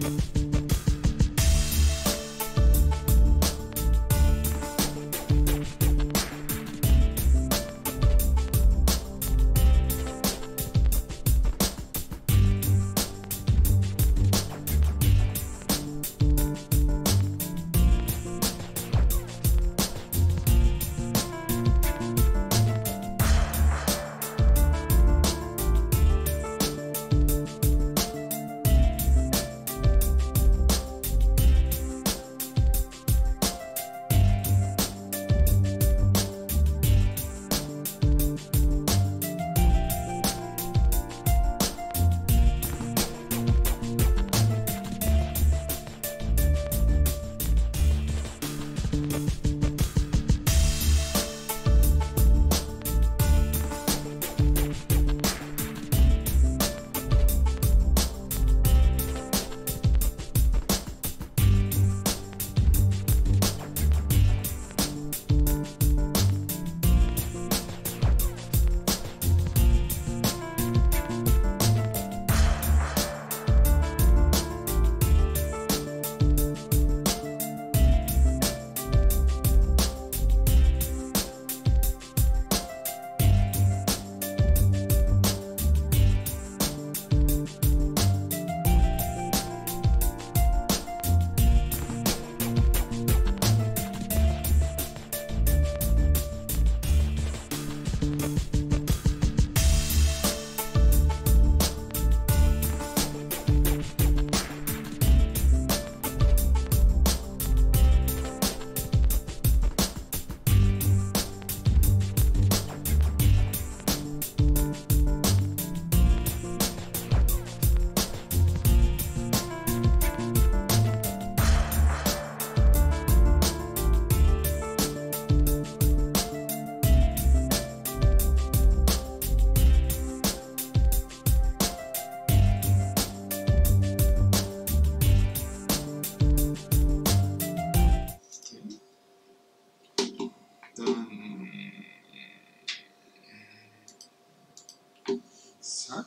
Zack.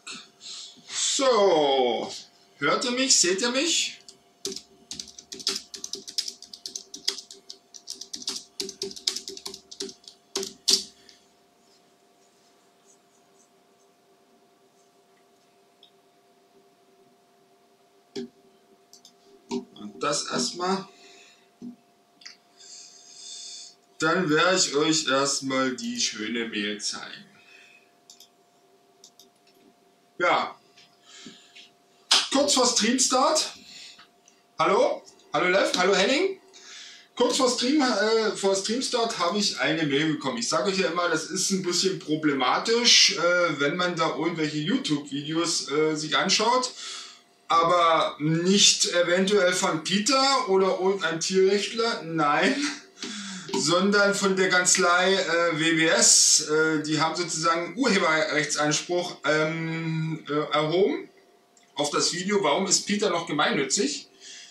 So, hört ihr mich? Seht ihr mich? Und das erstmal. Dann werde ich euch erstmal die schöne Mail zeigen. Ja, kurz vor Streamstart. Hallo? Hallo Lev? Hallo Henning? Kurz vor Streamstart habe ich eine Mail bekommen. Ich sage euch ja immer, das ist ein bisschen problematisch, wenn man da irgendwelche YouTube-Videos sich anschaut, aber nicht eventuell von Peter oder irgendein Tierrechtler, nein, sondern von der Kanzlei WWS. Die haben sozusagen Urheberrechtsanspruch erhoben auf das Video. Warum ist Peter noch gemeinnützig?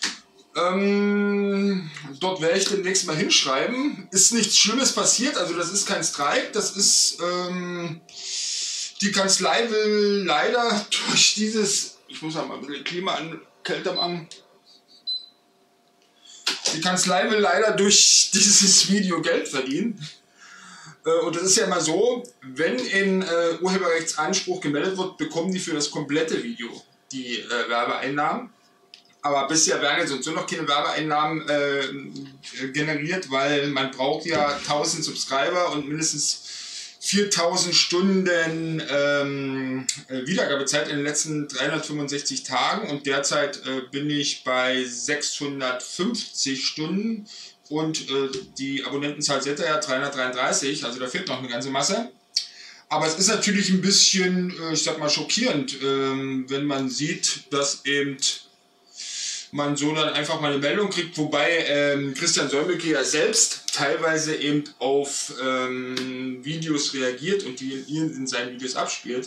Dort werde ich demnächst mal hinschreiben. Ist nichts Schlimmes passiert, also das ist kein Streik, das ist, die Kanzlei will leider durch dieses, ich muss mal ein bisschen Klimakälte machen. Die Kanzlei will leider durch dieses Video Geld verdienen. Und das ist ja immer so, wenn in Urheberrechtsanspruch gemeldet wird, bekommen die für das komplette Video die Werbeeinnahmen. Aber bisher werden jetzt und so noch keine Werbeeinnahmen generiert, weil man braucht ja 1000 Subscriber und mindestens 4000 Stunden Wiedergabezeit in den letzten 365 Tagen und derzeit bin ich bei 650 Stunden und die Abonnentenzahl seht ihr ja 333, also da fehlt noch eine ganze Masse. Aber es ist natürlich ein bisschen, ich sag mal, schockierend, wenn man sieht, dass eben man so dann einfach mal eine Meldung kriegt, wobei Christian Solmecke ja selbst teilweise eben auf Videos reagiert und die in seinen Videos abspielt.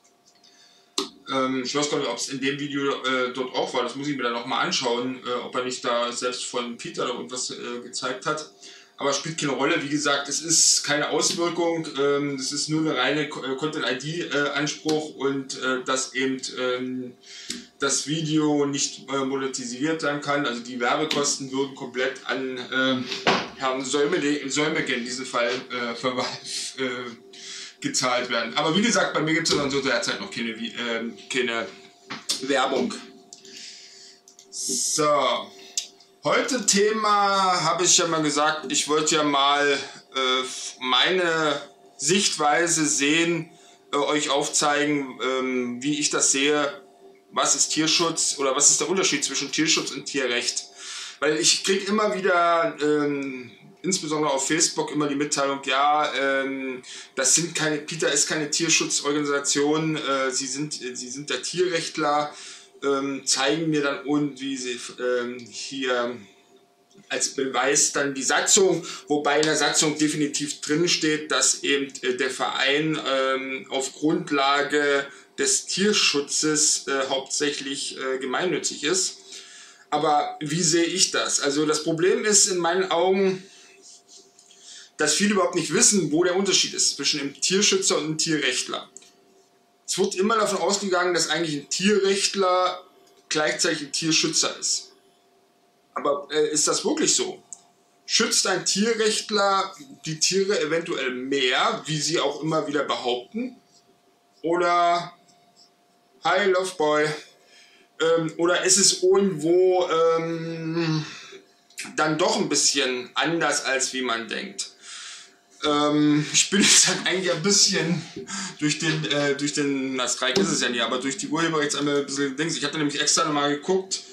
Ich weiß gar nicht, ob es in dem Video dort auch war, das muss ich mir dann nochmal anschauen, ob er nicht da selbst von Peter oder irgendwas gezeigt hat. Aber spielt keine Rolle, wie gesagt, es ist keine Auswirkung, es ist nur eine reine Content-ID-Anspruch und dass eben das Video nicht monetarisiert sein kann. Also die Werbekosten würden komplett an Herrn Solmecke in diesem Fall gezahlt werden. Aber wie gesagt, bei mir gibt es dann so derzeit noch keine Werbung. So. Heute Thema, habe ich ja mal gesagt, ich wollte ja mal meine Sichtweise sehen, euch aufzeigen, wie ich das sehe, was ist Tierschutz oder was ist der Unterschied zwischen Tierschutz und Tierrecht. Weil ich kriege immer wieder, insbesondere auf Facebook, immer die Mitteilung, ja, PETA ist keine Tierschutzorganisation, sie sind der Tierrechtler. Zeigen mir dann wie sie hier als Beweis dann die Satzung, wobei in der Satzung definitiv drin steht, dass eben der Verein auf Grundlage des Tierschutzes hauptsächlich gemeinnützig ist. Aber wie sehe ich das? Also das Problem ist in meinen Augen, dass viele überhaupt nicht wissen, wo der Unterschied ist zwischen einem Tierschützer und einem Tierrechtler. Es wird immer davon ausgegangen, dass eigentlich ein Tierrechtler gleichzeitig ein Tierschützer ist. Aber ist das wirklich so? Schützt ein Tierrechtler die Tiere eventuell mehr, wie sie auch immer wieder behaupten? Oder, hi Loveboy, oder ist es irgendwo dann doch ein bisschen anders, als wie man denkt? Ich bin jetzt halt eigentlich ein bisschen durch den Streik ist es ja nicht, aber durch die Urheberrechtsanwälte ein bisschen Dings. Ich hatte nämlich extra nochmal geguckt,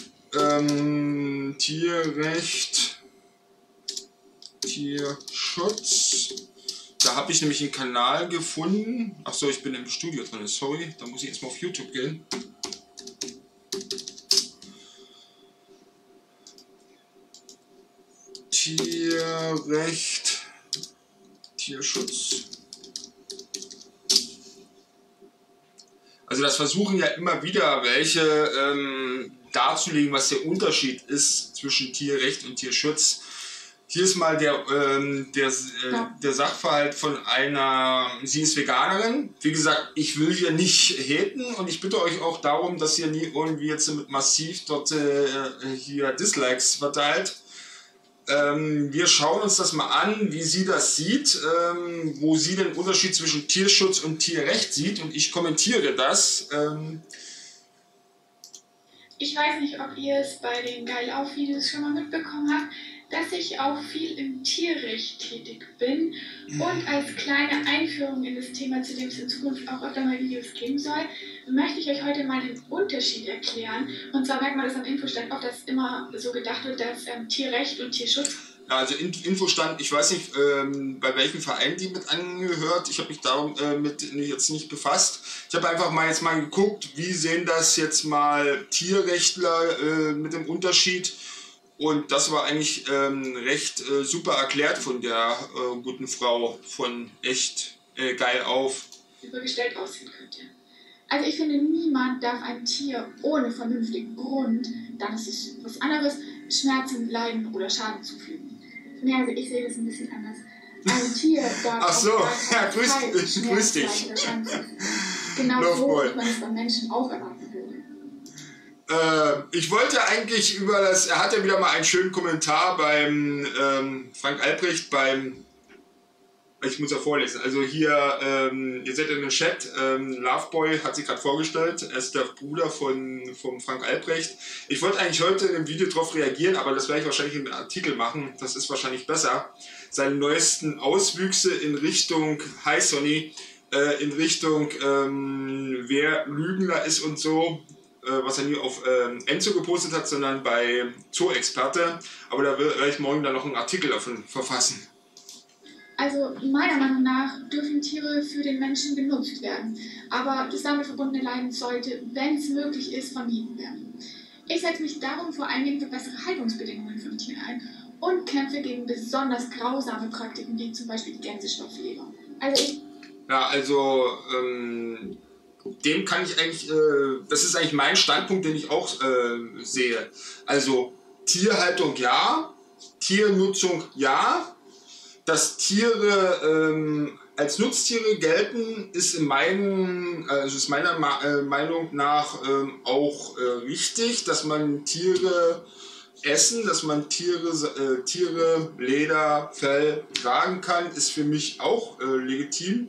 Tierrecht, Tierschutz, da habe ich nämlich einen Kanal gefunden. Achso, ich bin im Studio drin, sorry, da muss ich erstmal auf YouTube gehen. Tierrecht, Tierschutz. Also das versuchen ja immer wieder welche darzulegen, was der Unterschied ist zwischen Tierrecht und Tierschutz. Hier ist mal der Sachverhalt von einer, sie ist Veganerin. Wie gesagt, ich will hier nicht haten und ich bitte euch auch darum, dass ihr nie irgendwie jetzt mit massiv dort hier Dislikes verteilt. Wir schauen uns das mal an, wie sie das sieht, wo sie den Unterschied zwischen Tierschutz und Tierrecht sieht und ich kommentiere das. Ich weiß nicht, ob ihr es bei den Geilauf-Videos schon mal mitbekommen habt, dass ich auch viel im Tierrecht tätig bin und als kleine Einführung in das Thema, zu dem es in Zukunft auch öfter mal Videos geben soll, möchte ich euch heute mal den Unterschied erklären. Und zwar merkt man das am Infostand oft, dass immer so gedacht wird, dass Tierrecht und Tierschutz... Ja, also Infostand, ich weiß nicht, bei welchem Verein die mit angehört. Ich habe mich damit jetzt nicht befasst. Ich habe einfach mal jetzt mal geguckt, wie sehen das jetzt mal Tierrechtler mit dem Unterschied. Und das war eigentlich recht super erklärt von der guten Frau von echt geil auf. Übergestellt aussehen könnte. Also ich finde, niemand darf ein Tier ohne vernünftigen Grund, dann ist es was anderes, Schmerzen, Leiden oder Schaden zufügen. Nee, also ich sehe das ein bisschen anders. Ein Tier darf ach so, ja, grüß dich. Genau so, wie man es beim Menschen auch erwarten würde. Ich wollte eigentlich über das, er hat ja wieder mal einen schönen Kommentar beim Frank Albrecht, ich muss ja vorlesen, also hier, ihr seht in dem Chat, Loveboy hat sich gerade vorgestellt, er ist der Bruder vom Frank Albrecht. Ich wollte eigentlich heute in dem Video drauf reagieren, aber das werde ich wahrscheinlich im Artikel machen, das ist wahrscheinlich besser. Seine neuesten Auswüchse in Richtung, hi Sonny, in Richtung, wer Lügner ist und so, was er nie auf Enzo gepostet hat, sondern bei Zoo-Experte. Aber da werde ich morgen dann noch einen Artikel davon verfassen. Also meiner Meinung nach dürfen Tiere für den Menschen genutzt werden. Aber das damit verbundene Leiden sollte, wenn es möglich ist, vermieden werden. Ich setze mich darum vor allen Dingen für bessere Haltungsbedingungen von Tieren ein und kämpfe gegen besonders grausame Praktiken, wie zum Beispiel die Gänsestoffleber. Dem kann ich eigentlich, das ist eigentlich mein Standpunkt, den ich auch sehe. Also Tierhaltung ja, Tiernutzung ja. Dass Tiere als Nutztiere gelten, ist ist meiner Meinung nach auch richtig, dass man Tiere essen, dass man Tiere, Leder, Fell tragen kann, ist für mich auch legitim.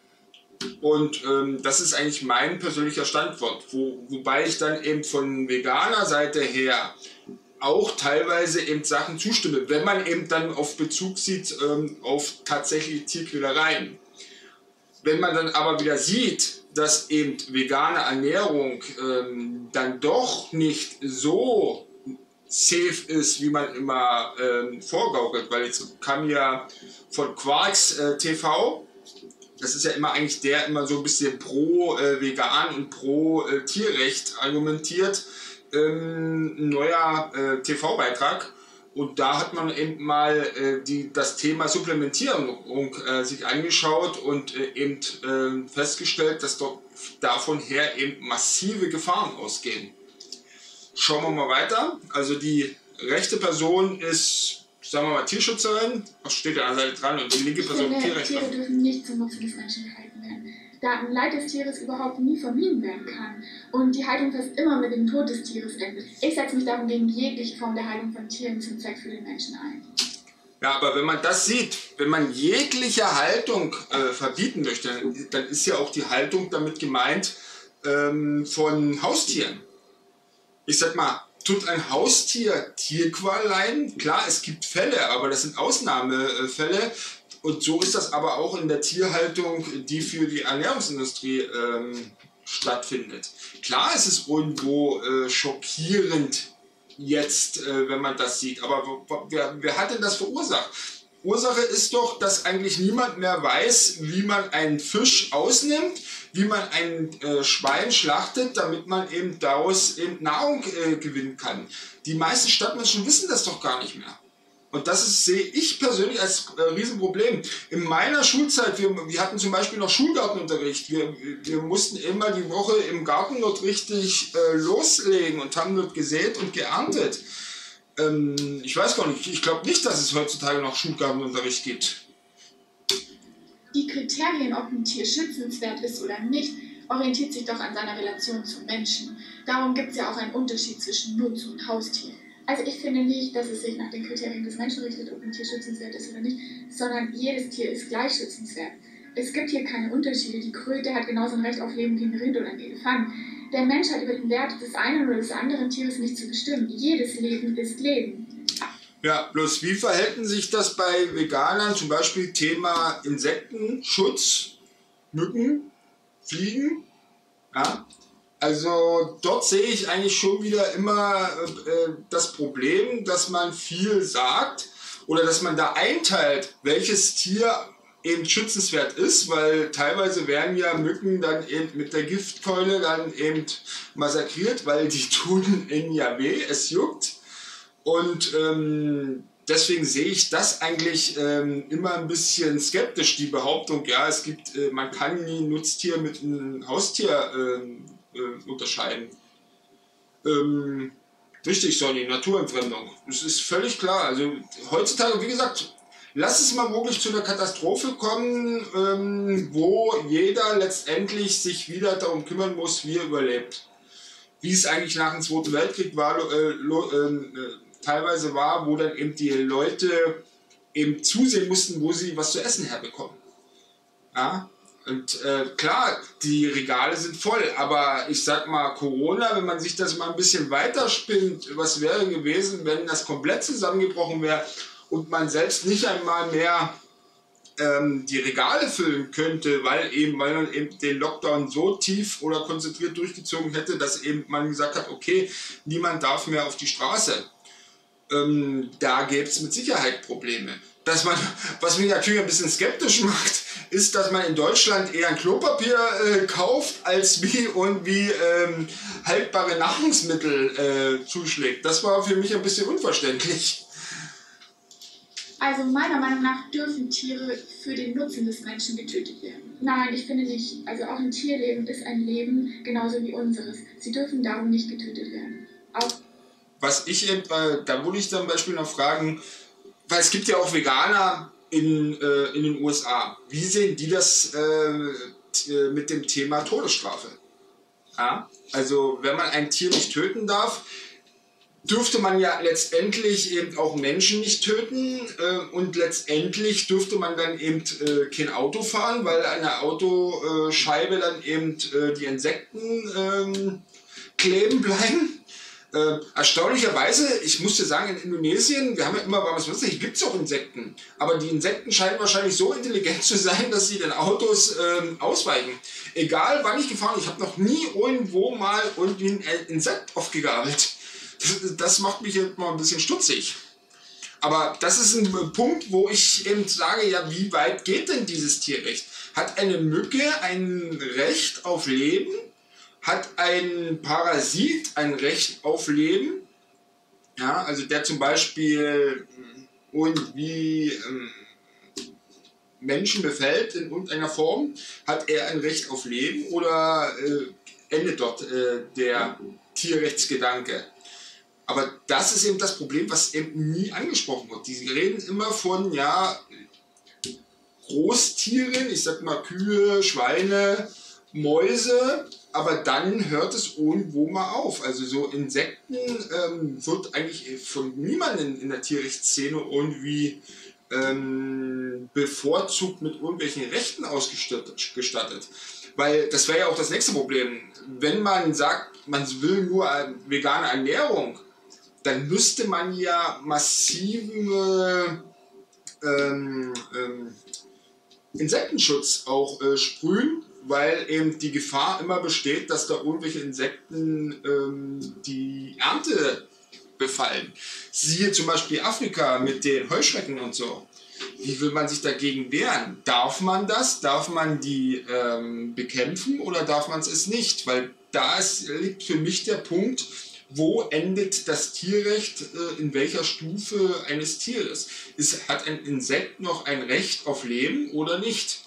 Und das ist eigentlich mein persönlicher Standpunkt, wobei ich dann eben von veganer Seite her auch teilweise eben Sachen zustimme, wenn man eben dann auf Bezug sieht auf tatsächliche Tierquälereien. Wenn man dann aber wieder sieht, dass eben vegane Ernährung dann doch nicht so safe ist, wie man immer vorgaukelt, weil jetzt kam ja von Quarks TV, das ist ja immer eigentlich der immer so ein bisschen pro vegan und pro Tierrecht argumentiert, ein neuer TV-Beitrag, und da hat man eben mal das Thema Supplementierung sich angeschaut und eben festgestellt, dass doch davon her eben massive Gefahren ausgehen. Schauen wir mal weiter. Also die rechte Person ist, sagen wir mal, Tierschützerin, was steht da an der Seite dran, und die linke Person Tierrechtlerin. Tiere dürfen nicht zum Nutzen des Menschen gehalten werden, da ein Leid des Tieres überhaupt nie vermieden werden kann und die Haltung fast immer mit dem Tod des Tieres endet. Ich setze mich darum gegen jegliche Form der Haltung von Tieren zum Zweck für den Menschen ein. Ja, aber wenn man das sieht, wenn man jegliche Haltung verbieten möchte, dann ist ja auch die Haltung damit gemeint von Haustieren. Ich sag mal, tut ein Haustier Tierqual leiden? Klar, es gibt Fälle, aber das sind Ausnahmefälle. Und so ist das aber auch in der Tierhaltung, die für die Ernährungsindustrie stattfindet. Klar ist es irgendwo schockierend jetzt, wenn man das sieht, aber wer hat denn das verursacht? Ursache ist doch, dass eigentlich niemand mehr weiß, wie man einen Fisch ausnimmt, wie man ein Schwein schlachtet, damit man eben daraus eben Nahrung gewinnen kann. Die meisten Stadtmenschen wissen das doch gar nicht mehr. Und das sehe ich persönlich als Riesenproblem. In meiner Schulzeit, wir hatten zum Beispiel noch Schulgartenunterricht. Wir mussten immer die Woche im Garten dort richtig loslegen und haben dort gesät und geerntet. Ich weiß gar nicht, ich glaube nicht, dass es heutzutage noch Schulgartenunterricht gibt. Die Kriterien, ob ein Tier schützenswert ist oder nicht, orientiert sich doch an seiner Relation zum Menschen. Darum gibt es ja auch einen Unterschied zwischen Nutz- und Haustier. Also ich finde nicht, dass es sich nach den Kriterien des Menschen richtet, ob ein Tier schützenswert ist oder nicht, sondern jedes Tier ist gleich schützenswert. Es gibt hier keine Unterschiede. Die Kröte hat genauso ein Recht auf Leben wie ein Rind oder ein Elefant. Der Mensch hat über den Wert des einen oder des anderen Tieres nicht zu bestimmen. Jedes Leben ist Leben. Ja, bloß wie verhält sich das bei Veganern, zum Beispiel Thema Insektenschutz, Mücken, Fliegen? Ja? Also dort sehe ich eigentlich schon wieder immer das Problem, dass man viel sagt oder dass man da einteilt, welches Tier eben schützenswert ist, weil teilweise werden ja Mücken dann eben mit der Giftkeule dann eben massakriert, weil die tun ihnen ja weh, es juckt. Und deswegen sehe ich das eigentlich immer ein bisschen skeptisch, die Behauptung, ja, es gibt, man kann nie ein Nutztier mit einem Haustier unterscheiden. Richtig, Sonny, Naturentfremdung. Das ist völlig klar. Also heutzutage, wie gesagt, lass es mal wirklich zu einer Katastrophe kommen, wo jeder letztendlich sich wieder darum kümmern muss, wie er überlebt. Wie es eigentlich nach dem Zweiten Weltkrieg war, teilweise war, wo dann eben die Leute eben zusehen mussten, wo sie was zu essen herbekommen. Ja? Und klar, die Regale sind voll, aber ich sag mal, Corona, wenn man sich das mal ein bisschen weiterspinnt, was wäre gewesen, wenn das komplett zusammengebrochen wäre und man selbst nicht einmal mehr die Regale füllen könnte, weil man eben den Lockdown so tief oder konzentriert durchgezogen hätte, dass eben man gesagt hat, okay, niemand darf mehr auf die Straße. Da gäbe es mit Sicherheit Probleme. Was mich natürlich ein bisschen skeptisch macht, ist, dass man in Deutschland eher ein Klopapier kauft, als wie haltbare Nahrungsmittel zuschlägt. Das war für mich ein bisschen unverständlich. Also meiner Meinung nach dürfen Tiere für den Nutzen des Menschen getötet werden. Nein, ich finde nicht. Also auch ein Tierleben ist ein Leben, genauso wie unseres. Sie dürfen darum nicht getötet werden. Auch was ich eben, da würde ich zum Beispiel noch fragen, weil es gibt ja auch Veganer in den USA. Wie sehen die das mit dem Thema Todesstrafe? Ja? Also wenn man ein Tier nicht töten darf, dürfte man ja letztendlich eben auch Menschen nicht töten und letztendlich dürfte man dann eben kein Auto fahren, weil an der Autoscheibe dann eben die Insekten kleben bleiben. Erstaunlicherweise, ich musste sagen, in Indonesien, wir haben ja immer warmes Wasser, hier gibt es auch Insekten, aber die Insekten scheinen wahrscheinlich so intelligent zu sein, dass sie den Autos ausweichen. Egal wann ich gefahren bin, ich habe noch nie irgendwo mal irgendwie ein Insekt aufgegabelt. Das macht mich jetzt mal ein bisschen stutzig. Aber das ist ein Punkt, wo ich eben sage, ja, wie weit geht denn dieses Tierrecht? Hat eine Mücke ein Recht auf Leben? Hat ein Parasit ein Recht auf Leben? Ja, also der zum Beispiel irgendwie Menschen befällt in irgendeiner Form, hat er ein Recht auf Leben oder endet dort der Tierrechtsgedanke? Aber das ist eben das Problem, was eben nie angesprochen wird. Die reden immer von, ja, Großtieren, ich sag mal Kühe, Schweine, Mäuse, aber dann hört es irgendwo mal auf. Also so Insekten wird eigentlich von niemandem in der Tierrechtsszene irgendwie bevorzugt mit irgendwelchen Rechten ausgestattet. Weil das wäre ja auch das nächste Problem. Wenn man sagt, man will nur vegane Ernährung, dann müsste man ja massive Insektenschutz auch sprühen, weil eben die Gefahr immer besteht, dass da irgendwelche Insekten die Ernte befallen. Siehe zum Beispiel Afrika mit den Heuschrecken und so. Wie will man sich dagegen wehren? Darf man das? Darf man die bekämpfen oder darf man es nicht? Weil da liegt für mich der Punkt, wo endet das Tierrecht in welcher Stufe eines Tieres? Hat ein Insekt noch ein Recht auf Leben oder nicht?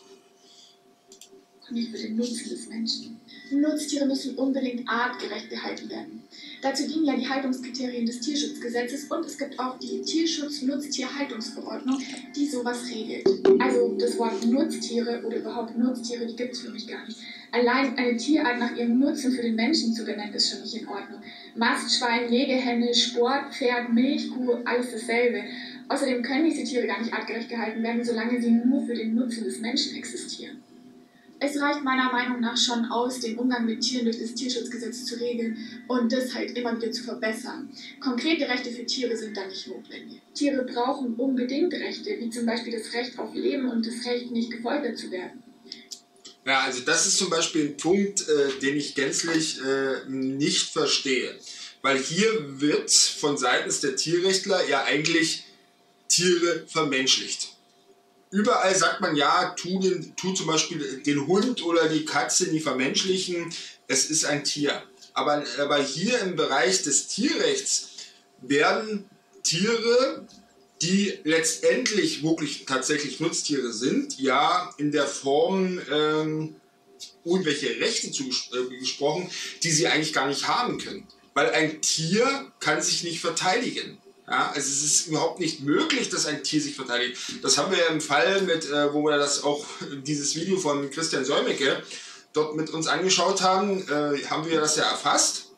Nicht für den Nutzen des Menschen. Nutztiere müssen unbedingt artgerecht gehalten werden. Dazu dienen ja die Haltungskriterien des Tierschutzgesetzes und es gibt auch die Tierschutz-Nutztierhaltungsverordnung, die sowas regelt. Also das Wort Nutztiere oder überhaupt Nutztiere, die gibt es für mich gar nicht. Allein eine Tierart nach ihrem Nutzen für den Menschen zu benennen, ist schon nicht in Ordnung. Mastschwein, Legehenne, Sportpferd, Milchkuh, alles dasselbe. Außerdem können diese Tiere gar nicht artgerecht gehalten werden, solange sie nur für den Nutzen des Menschen existieren. Es reicht meiner Meinung nach schon aus, den Umgang mit Tieren durch das Tierschutzgesetz zu regeln und das halt immer wieder zu verbessern. Konkrete Rechte für Tiere sind da nicht notwendig. Tiere brauchen unbedingt Rechte, wie zum Beispiel das Recht auf Leben und das Recht, nicht gefoltert zu werden. Ja, also das ist zum Beispiel ein Punkt, den ich gänzlich nicht verstehe. Weil hier wird von seitens der Tierrechtler ja eigentlich Tiere vermenschlicht. Überall sagt man, ja, tu zum Beispiel den Hund oder die Katze nie vermenschlichen, es ist ein Tier. Aber hier im Bereich des Tierrechts werden Tiere, die letztendlich wirklich tatsächlich Nutztiere sind, ja in der Form irgendwelche Rechte zugesprochen, die sie eigentlich gar nicht haben können. Weil ein Tier kann sich nicht verteidigen. Ja, also es ist überhaupt nicht möglich, dass ein Tier sich verteidigt. Das haben wir ja im Fall, wo wir dieses Video von Christian Solmecke dort mit uns angeschaut haben, haben wir das ja erfasst,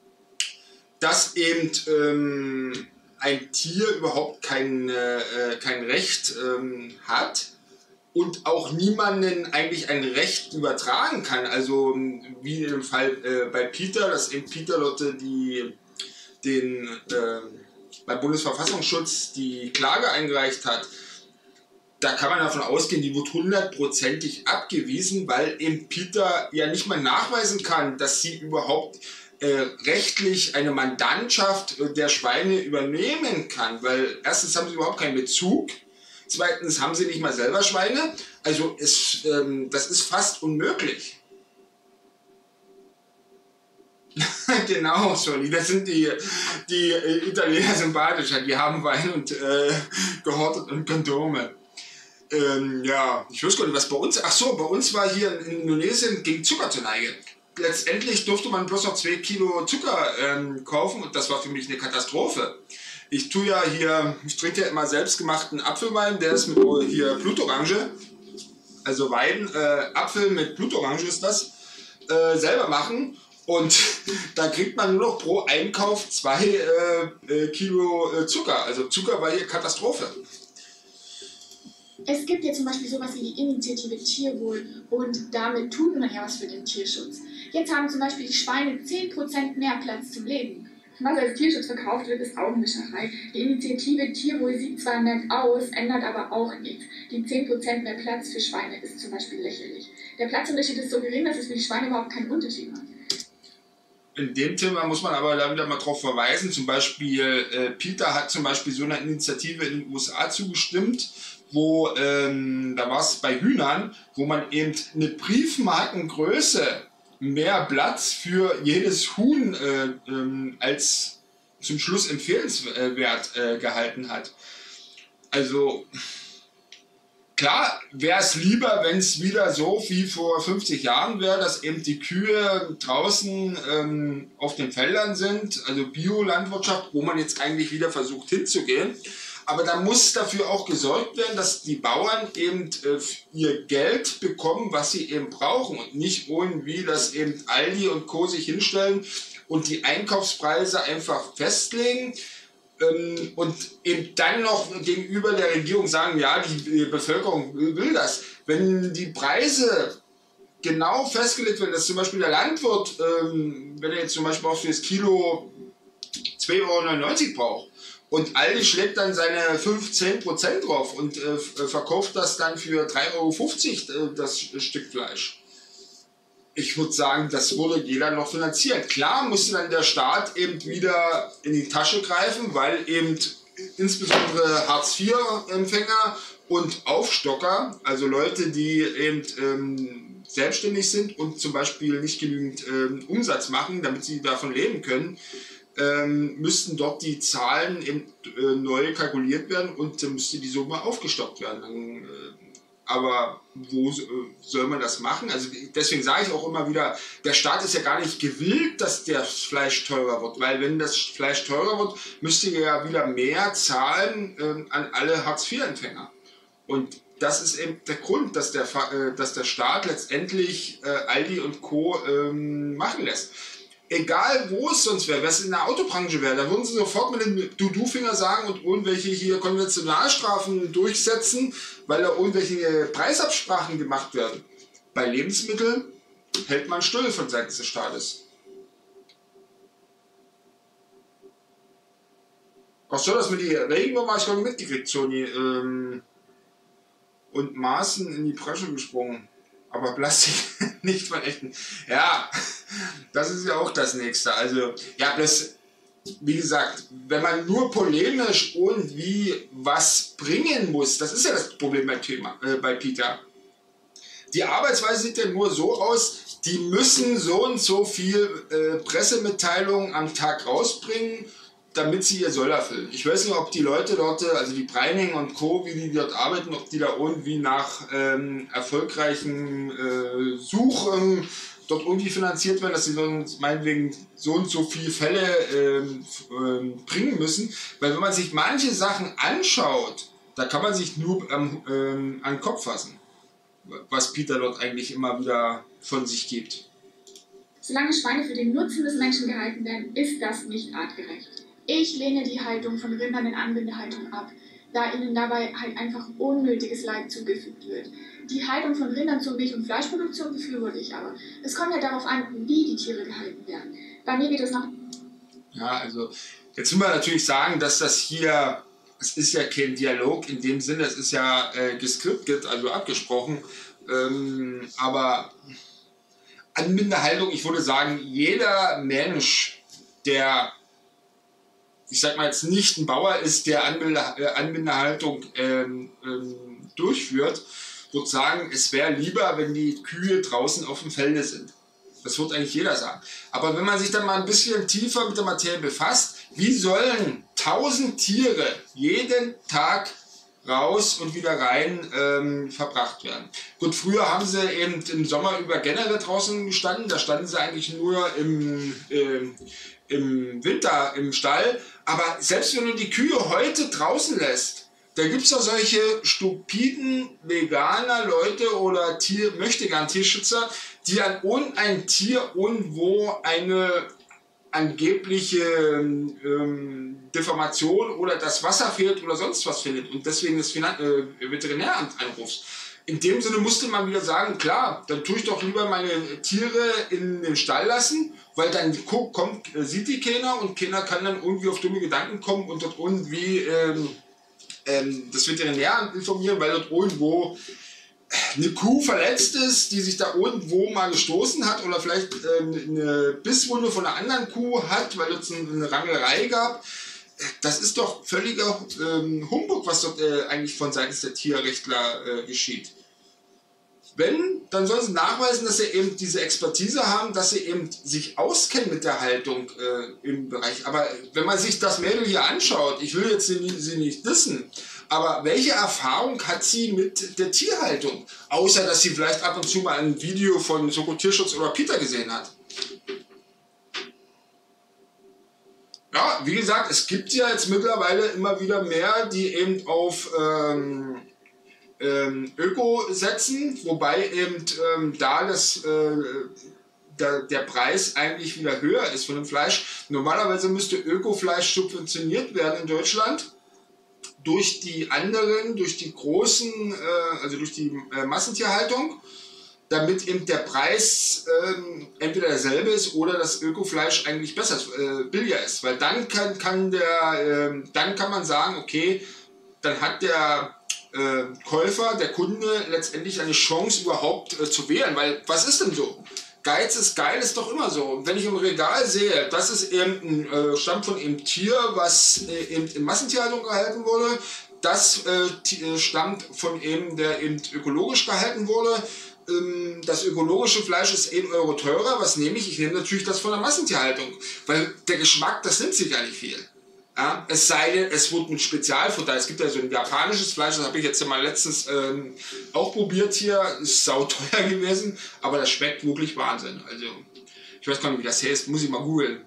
dass eben ein Tier überhaupt kein Recht hat und auch niemanden eigentlich ein Recht übertragen kann. Also wie im Fall bei Peter, dass eben Peter dort beim Bundesverfassungsschutz die Klage eingereicht hat, da kann man davon ausgehen, die wird 100%ig abgewiesen, weil eben Peter ja nicht mal nachweisen kann, dass sie überhaupt rechtlich eine Mandantschaft der Schweine übernehmen kann, weil erstens haben sie überhaupt keinen Bezug, zweitens haben sie nicht mal selber Schweine, also das ist fast unmöglich. Genau, Soli, das sind die Italiener sympathischer, die haben Wein und gehortet und Kondome. Ja, ich weiß gar nicht, was bei uns, ach so, bei uns war hier in Indonesien gegen Zucker zur Neige. letztendlich durfte man bloß noch 2 Kilo Zucker kaufen und das war für mich eine Katastrophe. Ich trinke ja immer selbstgemachten Apfelwein, der ist mit hier Blutorange, also Wein, Apfel mit Blutorange ist das, selber machen. Und da kriegt man nur noch pro Einkauf 2 Kilo Zucker. Also Zucker war hier Katastrophe. Es gibt ja zum Beispiel sowas wie die Initiative Tierwohl und damit tut man ja was für den Tierschutz. Jetzt haben zum Beispiel die Schweine 10% mehr Platz zum Leben. Was als Tierschutz verkauft wird, ist Augenwischerei. Die Initiative Tierwohl sieht zwar nett aus, ändert aber auch nichts. Die 10% mehr Platz für Schweine ist zum Beispiel lächerlich. Der Platzunterschied ist so gering, dass es für die Schweine überhaupt keinen Unterschied macht. In dem Thema muss man aber da wieder mal drauf verweisen. Zum Beispiel Peter hat zum Beispiel so einer Initiative in den USA zugestimmt, wo, da war es bei Hühnern, wo man eben eine Briefmarkengröße mehr Platz für jedes Huhn als zum Schluss empfehlenswert gehalten hat. Also klar wäre es lieber, wenn es wieder so wie vor 50 Jahren wäre, dass eben die Kühe draußen auf den Feldern sind, also Biolandwirtschaft, wo man jetzt eigentlich wieder versucht hinzugehen. Aber da muss dafür auch gesorgt werden, dass die Bauern eben ihr Geld bekommen, was sie eben brauchen und nicht irgendwie, dass eben Aldi und Co. sich hinstellen und die Einkaufspreise einfach festlegen und eben dann noch gegenüber der Regierung sagen, ja, die Bevölkerung will das. Wenn die Preise genau festgelegt werden, dass zum Beispiel der Landwirt, wenn er jetzt zum Beispiel auch für das Kilo 2,99 € braucht, und Aldi schlägt dann seine 15% drauf und verkauft das dann für 3,50 € das Stück Fleisch. Ich würde sagen, das würde jeder noch finanzieren. Klar musste dann der Staat eben wieder in die Tasche greifen, weil eben insbesondere Hartz-IV-Empfänger und Aufstocker, also Leute, die eben selbstständig sind und zum Beispiel nicht genügend Umsatz machen, damit sie davon leben können, müssten dort die Zahlen eben, neu kalkuliert werden und müsste die Summe aufgestockt werden. Aber wo soll man das machen? Also deswegen sage ich auch immer wieder, der Staat ist ja gar nicht gewillt, dass das Fleisch teurer wird, weil wenn das Fleisch teurer wird, müsste er ja wieder mehr zahlen an alle Hartz-IV-Empfänger. Und das ist eben der Grund, dass der Staat letztendlich Aldi und Co. machen lässt. Egal wo es sonst wäre, wenn es in der Autobranche wäre, da würden sie sofort mit dem Du-Du-Finger sagen und irgendwelche hier Konventionalstrafen durchsetzen, weil da irgendwelche Preisabsprachen gemacht werden. Bei Lebensmitteln hält man still von Seiten des Staates. Was soll das mit die Regenwürmer? Habe ich gar nicht mitgekriegt, Sony. Und Maßen in die Bresche gesprungen. Aber Plastik nicht von echten. Ja, das ist ja auch das Nächste. Also, ja, das, wie gesagt, wenn man nur polemisch irgendwie was bringen muss, das ist ja das Problem bei Peter. Die Arbeitsweise sieht ja nur so aus, die müssen so und so viel Pressemitteilungen am Tag rausbringen, damit sie ihr Soll erfüllen. Ich weiß nicht, ob die Leute dort, also die Breining und Co., wie die dort arbeiten, ob die da irgendwie nach erfolgreichen Suchen dort irgendwie finanziert werden, dass sie sonst meinetwegen so und so viele Fälle bringen müssen. Weil wenn man sich manche Sachen anschaut, da kann man sich nur an den Kopf fassen, was Peter dort eigentlich immer wieder von sich gibt. Solange Schweine für den Nutzen des Menschen gehalten werden, ist das nicht artgerecht. Ich lehne die Haltung von Rindern in Anbindehaltung ab, da ihnen dabei halt einfach unnötiges Leid zugefügt wird. Die Haltung von Rindern zur Milch- und Fleischproduktion befürworte ich aber. Es kommt ja darauf an, wie die Tiere gehalten werden. Bei mir geht es nach... Ja, also jetzt müssen wir natürlich sagen, dass das hier, es ist ja kein Dialog in dem Sinne, es ist ja geskriptet, also abgesprochen, aber Anbindehaltung, ich würde sagen, jeder Mensch, der, ich sag mal jetzt nicht ein Bauer ist, der Anbindehaltung durchführt, würde sagen, es wäre lieber, wenn die Kühe draußen auf dem Felde sind. Das wird eigentlich jeder sagen. Aber wenn man sich dann mal ein bisschen tiefer mit der Materie befasst, wie sollen 1000 Tiere jeden Tag raus und wieder rein verbracht werden. Gut, früher haben sie eben im Sommer über generell draußen gestanden, da standen sie eigentlich nur im Winter im Stall, aber selbst wenn du die Kühe heute draußen lässt, da gibt es ja solche stupiden Veganer Leute oder möchtegern Tierschützer, die an irgendein Tier irgendwo eine angebliche Deformation oder das Wasser fehlt oder sonst was findet und deswegen das Veterinäramt anrufst. In dem Sinne musste man wieder sagen, klar, dann tue ich doch lieber meine Tiere in den Stall lassen, weil dann sieht die keiner und keiner kann dann irgendwie auf dumme Gedanken kommen und dort irgendwie das Veterinäramt informieren, weil dort irgendwo eine Kuh verletzt ist, die sich da irgendwo mal gestoßen hat oder vielleicht eine Bisswunde von einer anderen Kuh hat, weil es eine Rangelei gab. Das ist doch völliger Humbug, was dort eigentlich von seitens der Tierrechtler geschieht. Wenn, dann sollen sie nachweisen, dass sie eben diese Expertise haben, dass sie eben sich auskennen mit der Haltung im Bereich. Aber wenn man sich das Mädel hier anschaut, ich will jetzt sie nicht dissen, aber welche Erfahrung hat sie mit der Tierhaltung? Außer, dass sie vielleicht ab und zu mal ein Video von Soko Tierschutz oder Peter gesehen hat. Ja, wie gesagt, es gibt ja jetzt mittlerweile immer wieder mehr, die eben auf Öko setzen, wobei eben da der Preis eigentlich wieder höher ist von dem Fleisch. Normalerweise müsste Ökofleisch subventioniert werden in Deutschland durch die anderen, durch die großen, also durch die Massentierhaltung, damit eben der Preis entweder derselbe ist oder das Ökofleisch eigentlich besser, billiger ist. Weil dann kann man sagen, okay, dann hat der Käufer, der Kunde letztendlich eine Chance überhaupt zu wählen. Weil was ist denn so? Geiz ist geil, ist doch immer so. Und wenn ich im Regal sehe, das ist eben stammt von einem Tier, was eben in Massentierhaltung gehalten wurde, das stammt von eben, der eben ökologisch gehalten wurde. Das ökologische Fleisch ist 1 Euro teurer. Was nehme ich? Ich nehme natürlich das von der Massentierhaltung. Weil der Geschmack, das nimmt sich ja nicht viel. Ja, es sei denn, es wird mit Spezialfutter. Es gibt ja so ein japanisches Fleisch, das habe ich jetzt mal letztens auch probiert hier. Ist sauteuer gewesen, aber das schmeckt wirklich Wahnsinn. Also, ich weiß gar nicht, wie das heißt, muss ich mal googeln.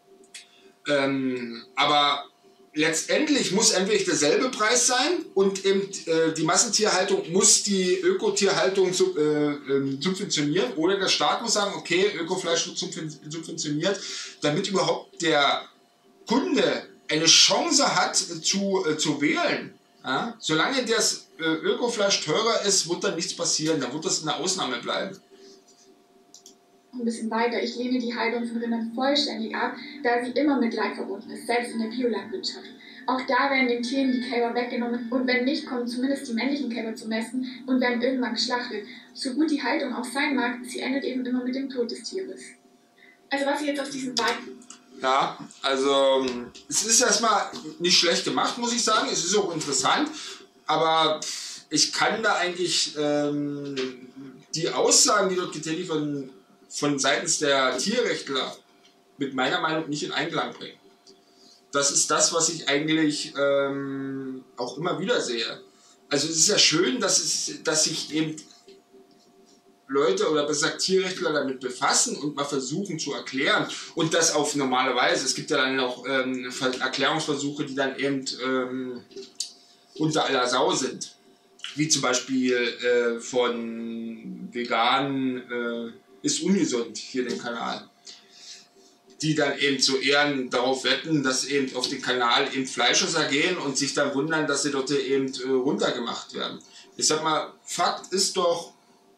Aber letztendlich muss entweder derselbe Preis sein und eben die Massentierhaltung muss die Ökotierhaltung subventionieren oder der Staat muss sagen, okay, Ökofleisch wird subventioniert, damit überhaupt der Kunde eine Chance hat zu wählen. Ja? Solange das Ökofleisch teurer ist, wird dann nichts passieren, dann wird das eine Ausnahme bleiben. Ein bisschen weiter. Ich lehne die Haltung von Rindern vollständig ab, da sie immer mit Leid verbunden ist, selbst in der Biolandwirtschaft. Auch da werden den Tieren die Kälber weggenommen und wenn nicht, kommen zumindest die männlichen Kälber zum Messen und werden irgendwann geschlachtet. So gut die Haltung auch sein mag, sie endet eben immer mit dem Tod des Tieres. Also was Sie jetzt aus diesen beiden... Ja, also es ist erstmal nicht schlecht gemacht, muss ich sagen. Es ist auch interessant, aber ich kann da eigentlich die Aussagen, die dort getätigt werden, von seitens der Tierrechtler mit meiner Meinung nicht in Einklang bringen. Das ist das, was ich eigentlich auch immer wieder sehe. Also es ist ja schön, dass sich eben Leute oder besser gesagt Tierrechtler damit befassen und mal versuchen zu erklären und das auf normale Weise. Es gibt ja dann auch Erklärungsversuche, die dann eben unter aller Sau sind. Wie zum Beispiel von Vegan ist ungesund, hier den Kanal. Die dann eben zu Ehren darauf wetten, dass eben auf den Kanal eben Fleischesser gehen und sich dann wundern, dass sie dort eben runtergemacht werden. Ich sag mal, Fakt ist doch,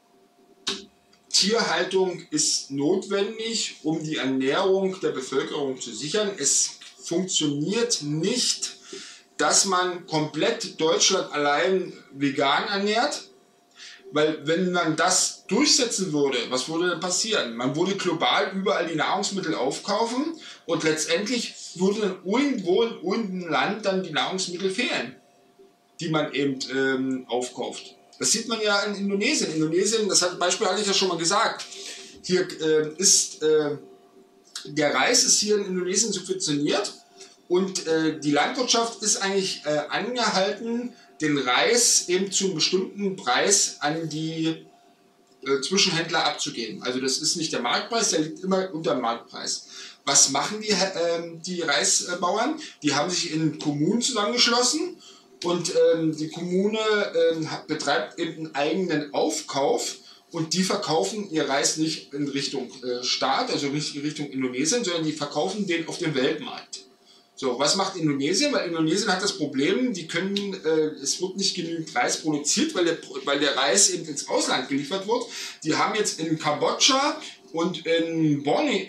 Tierhaltung ist notwendig, um die Ernährung der Bevölkerung zu sichern. Es funktioniert nicht, dass man komplett Deutschland allein vegan ernährt, weil wenn man das durchsetzen würde, was würde dann passieren? Man würde global überall die Nahrungsmittel aufkaufen und letztendlich würde dann irgendwo in irgendeinem Land dann die Nahrungsmittel fehlen, die man eben aufkauft. Das sieht man ja in Indonesien. Indonesien, Beispiel hatte ich ja schon mal gesagt. Hier der Reis ist hier in Indonesien subventioniert und die Landwirtschaft ist eigentlich angehalten, den Reis eben zu einem bestimmten Preis an die Zwischenhändler abzugeben. Also das ist nicht der Marktpreis, der liegt immer unter dem Marktpreis. Was machen die Reisbauern? Die haben sich in Kommunen zusammengeschlossen und die Kommune betreibt eben einen eigenen Aufkauf und die verkaufen ihr Reis nicht in Richtung Staat, also nicht in Richtung Indonesien, sondern die verkaufen den auf dem Weltmarkt. So, was macht Indonesien? Weil Indonesien hat das Problem, es wird nicht genügend Reis produziert, weil der Reis eben ins Ausland geliefert wird. Die haben jetzt in Kambodscha und in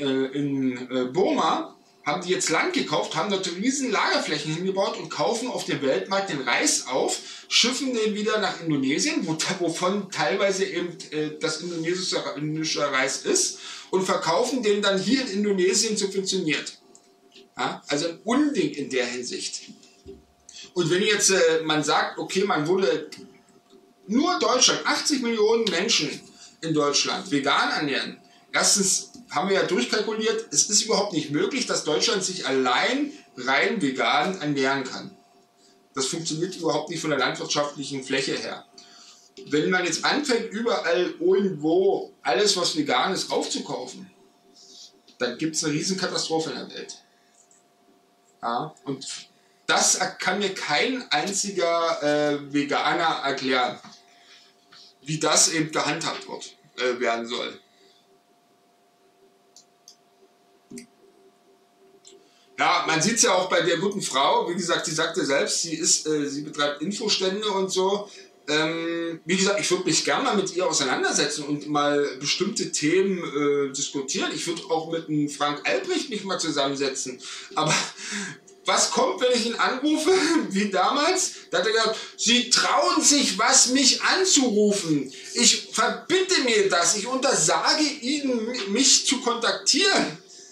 Burma haben die jetzt Land gekauft, haben dort riesen Lagerflächen hingebaut und kaufen auf dem Weltmarkt den Reis auf, schiffen den wieder nach Indonesien, wovon teilweise eben das indonesische Reis ist, und verkaufen den dann hier in Indonesien subventioniert. Ja, also ein Unding in der Hinsicht. Und wenn jetzt man sagt, okay, man würde nur Deutschland, 80 Millionen Menschen in Deutschland vegan ernähren. Erstens haben wir ja durchkalkuliert, es ist überhaupt nicht möglich, dass Deutschland sich allein rein vegan ernähren kann. Das funktioniert überhaupt nicht von der landwirtschaftlichen Fläche her. Wenn man jetzt anfängt, überall irgendwo alles, was vegan ist, aufzukaufen, dann gibt es eine Riesenkatastrophe in der Welt. Ja, und das kann mir kein einziger Veganer erklären, wie das eben gehandhabt werden soll. Ja, man sieht es ja auch bei der guten Frau, wie gesagt, sie sagte selbst, sie betreibt Infostände und so. Wie gesagt, ich würde mich gerne mal mit ihr auseinandersetzen und mal bestimmte Themen diskutieren. Ich würde auch mit dem Frank Albrecht mich mal zusammensetzen. Aber was kommt, wenn ich ihn anrufe, wie damals? Da hat er gesagt, Sie trauen sich was, mich anzurufen. Ich verbitte mir das. Ich untersage Ihnen, mich zu kontaktieren.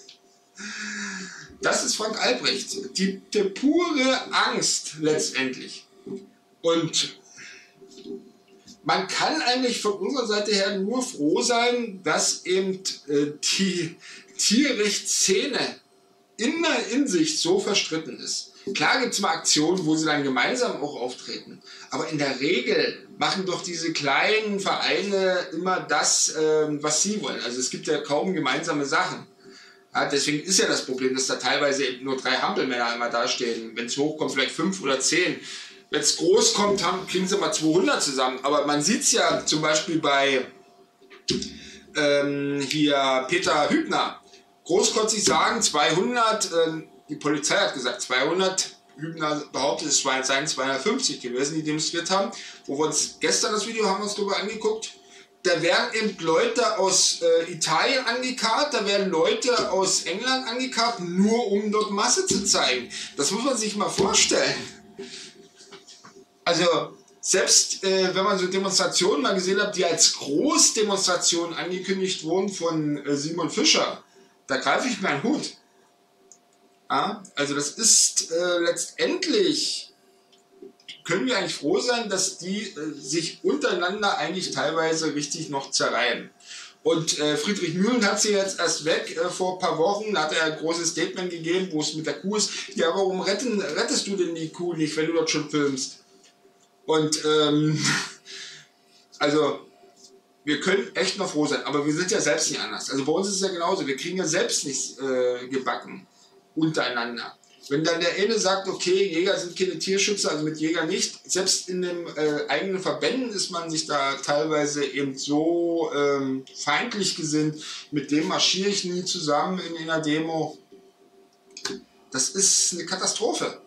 Das ist Frank Albrecht. Die pure Angst letztendlich. Und man kann eigentlich von unserer Seite her nur froh sein, dass eben die Tierrechtsszene in sich so verstritten ist. Klar gibt es mal Aktionen, wo sie dann gemeinsam auch auftreten, aber in der Regel machen doch diese kleinen Vereine immer das, was sie wollen. Also es gibt ja kaum gemeinsame Sachen. Ja, deswegen ist ja das Problem, dass da teilweise eben nur 3 Hampelmänner immer dastehen. Wenn es hochkommt, vielleicht 5 oder 10. Wenn es groß kommt, kriegen sie mal 200 zusammen. Aber man sieht es ja zum Beispiel bei hier Peter Hübner. Großkotzig sagen 200, die Polizei hat gesagt 200, Hübner behauptet, es seien 250 gewesen, die demonstriert haben. Wo wir uns gestern das Video haben wir uns darüber angeguckt. Da werden eben Leute aus Italien angekarrt, da werden Leute aus England angekarrt, nur um dort Masse zu zeigen. Das muss man sich mal vorstellen. Also selbst wenn man so Demonstrationen mal gesehen hat, die als Großdemonstrationen angekündigt wurden von Simon Fischer, da greife ich mir einen Hut. Ja, also das ist letztendlich, können wir eigentlich froh sein, dass die sich untereinander eigentlich teilweise richtig noch zerreiben. Und Friedrich Mühlen hat sie jetzt erst weg vor ein paar Wochen, da hat er ein großes Statement gegeben, wo es mit der Kuh ist. Ja, warum rettest du denn die Kuh nicht, wenn du dort schon filmst? Und also wir können echt noch froh sein, aber wir sind ja selbst nicht anders. Also bei uns ist es ja genauso, wir kriegen ja selbst nichts gebacken untereinander. Wenn dann der eine sagt, okay, Jäger sind keine Tierschützer, also mit Jäger nicht, selbst in den eigenen Verbänden ist man sich da teilweise eben so feindlich gesinnt, mit dem marschiere ich nie zusammen in einer Demo. Das ist eine Katastrophe.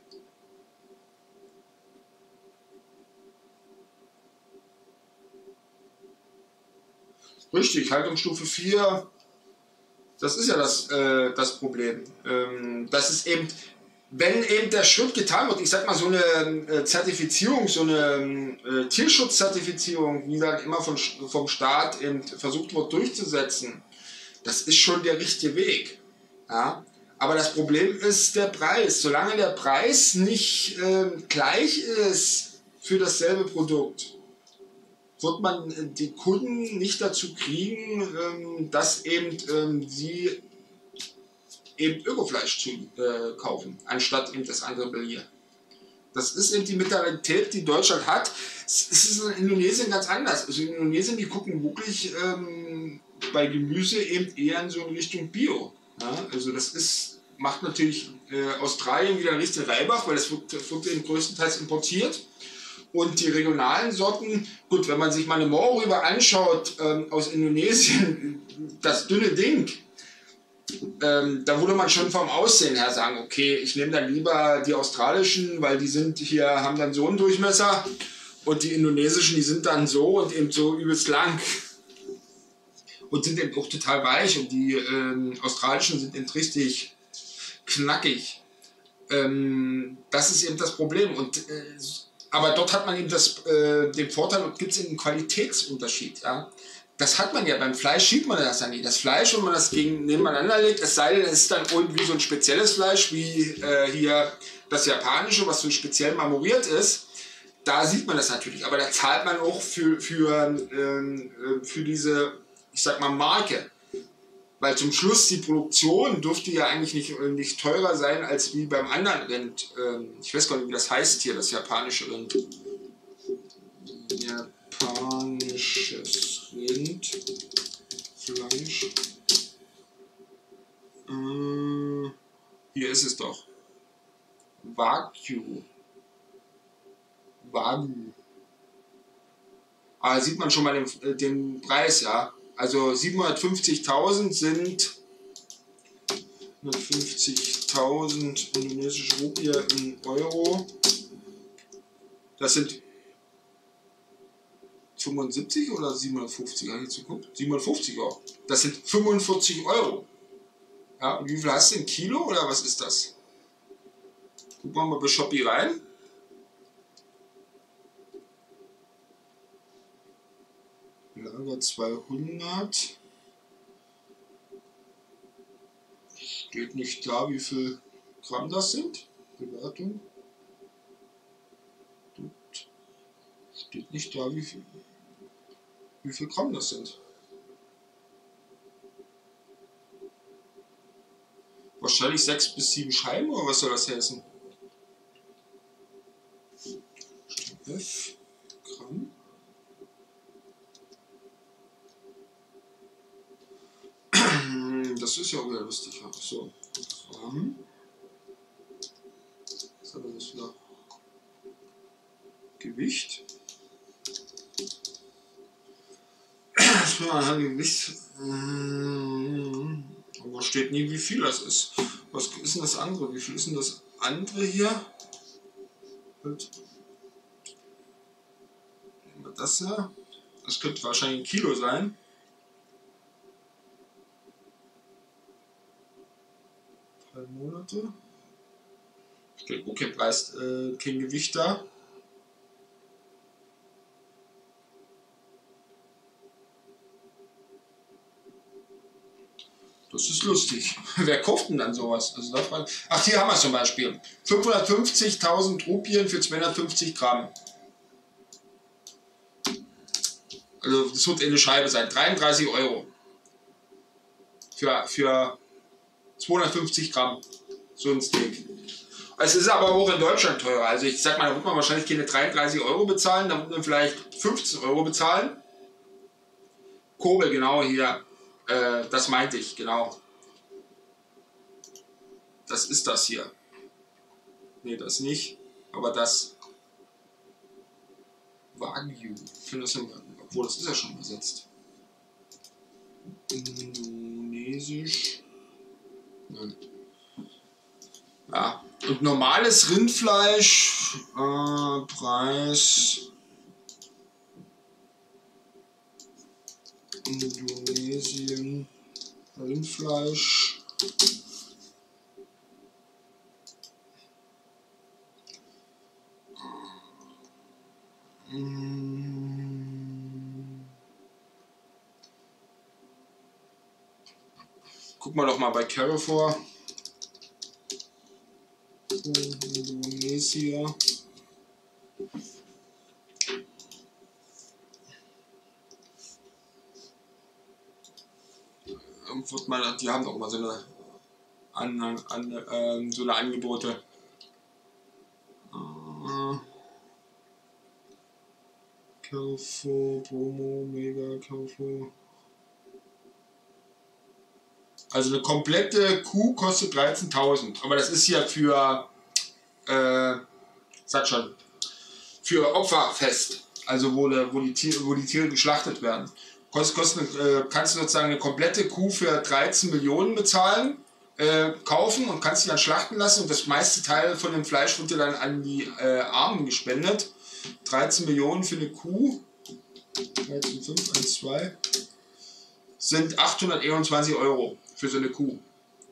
Richtig, Haltungsstufe 4, das ist ja das Problem. Das ist eben, wenn eben der Schritt getan wird, ich sag mal so eine Zertifizierung, so eine Tierschutzzertifizierung, wie dann immer vom Staat eben versucht wird durchzusetzen, das ist schon der richtige Weg. Ja? Aber das Problem ist der Preis. Solange der Preis nicht gleich ist für dasselbe Produkt, wird man die Kunden nicht dazu kriegen, dass eben sie eben Ökofleisch zu kaufen, anstatt eben das andere Bier. Das ist eben die Mentalität, die Deutschland hat. Es ist in Indonesien ganz anders. Also in Indonesien, die gucken wirklich bei Gemüse eben eher in so in Richtung Bio. Ja? Also das ist, macht natürlich Australien wieder einen richtigen Reibach, weil das wird eben größtenteils importiert. Und die regionalen Sorten, gut, wenn man sich mal eine Mohrrübe anschaut aus Indonesien, das dünne Ding, da würde man schon vom Aussehen her sagen, okay, ich nehme dann lieber die australischen, weil die sind hier, haben dann so einen Durchmesser und die indonesischen, die sind dann so und eben so übelst lang und sind eben auch total weich und die australischen sind eben richtig knackig. Das ist eben das Problem und aber dort hat man eben den Vorteil und gibt es eben einen Qualitätsunterschied. Ja? Das hat man ja, beim Fleisch sieht man das ja nicht. Das Fleisch, wenn man das nebeneinander legt, es sei denn, es ist dann irgendwie so ein spezielles Fleisch, wie hier das japanische, was so speziell marmoriert ist, da sieht man das natürlich. Aber da zahlt man auch für diese, ich sag mal, Marke. Weil zum Schluss die Produktion dürfte ja eigentlich nicht teurer sein als wie beim anderen Rind. Ich weiß gar nicht, wie das heißt hier, das japanische Rind. Japanisches Rindfleisch. Hier ist es doch. Wagyu. Aber sieht man schon mal den Preis, ja. Also 750.000 sind 150.000 indonesische Rupie in Euro. Das sind 75 oder 750? Habe ich jetzt geguckt? 750 Euro. Das sind 45 Euro. Ja, und wie viel hast du? Ein Kilo oder was ist das? Gucken wir mal bei Shopee rein. Lager 200. Steht nicht da, wie viel Gramm das sind. Bewertung. Steht nicht da, wie viel Gramm das sind. Wahrscheinlich 6 bis 7 Scheiben, oder was soll das heißen? 11 Gramm. Das ist ja wieder lustig. So, Gramm. Was hat das wieder? Gewicht. Das war ein Gewicht. Aber steht nie, wie viel das ist. Was ist denn das andere? Wie viel ist denn das andere hier? Und das hier. Das könnte wahrscheinlich ein Kilo sein. Monate. Steht okay, Preis, kein Gewicht da. Das ist lustig. Wer kauft denn dann sowas? Also ach, hier haben wir es zum Beispiel. 550.000 Rupien für 250 Gramm. Also das wird eine Scheibe sein. 33 Euro. Für 250 Gramm. So ein Steak. Es ist aber auch in Deutschland teurer. Also ich sag mal, da wird man wahrscheinlich keine 33 Euro bezahlen, da wird man vielleicht 15 Euro bezahlen. Kobe, genau hier. Das meinte ich, genau. Das ist das hier. Ne, das nicht. Aber das. Wagyu. Obwohl, das ist ja schon übersetzt. Indonesisch. Nein. Ja. Und normales Rindfleisch. Preis. Indonesien. Rindfleisch. Guck mal doch mal bei Carrefour. Indonesia. Die haben doch mal so eine Angebote. Carrefour, Promo, Mega, Carrefour. Also eine komplette Kuh kostet 13.000. Aber das ist ja für, sag schon, für Opferfest. Also wo die Tiere geschlachtet werden. Kannst du sozusagen eine komplette Kuh für 13 Millionen bezahlen, kaufen und kannst sie dann schlachten lassen. Und das meiste Teil von dem Fleisch wird dir dann an die Armen gespendet. 13 Millionen für eine Kuh. 13,5 an 2 sind 821 € für so eine Kuh.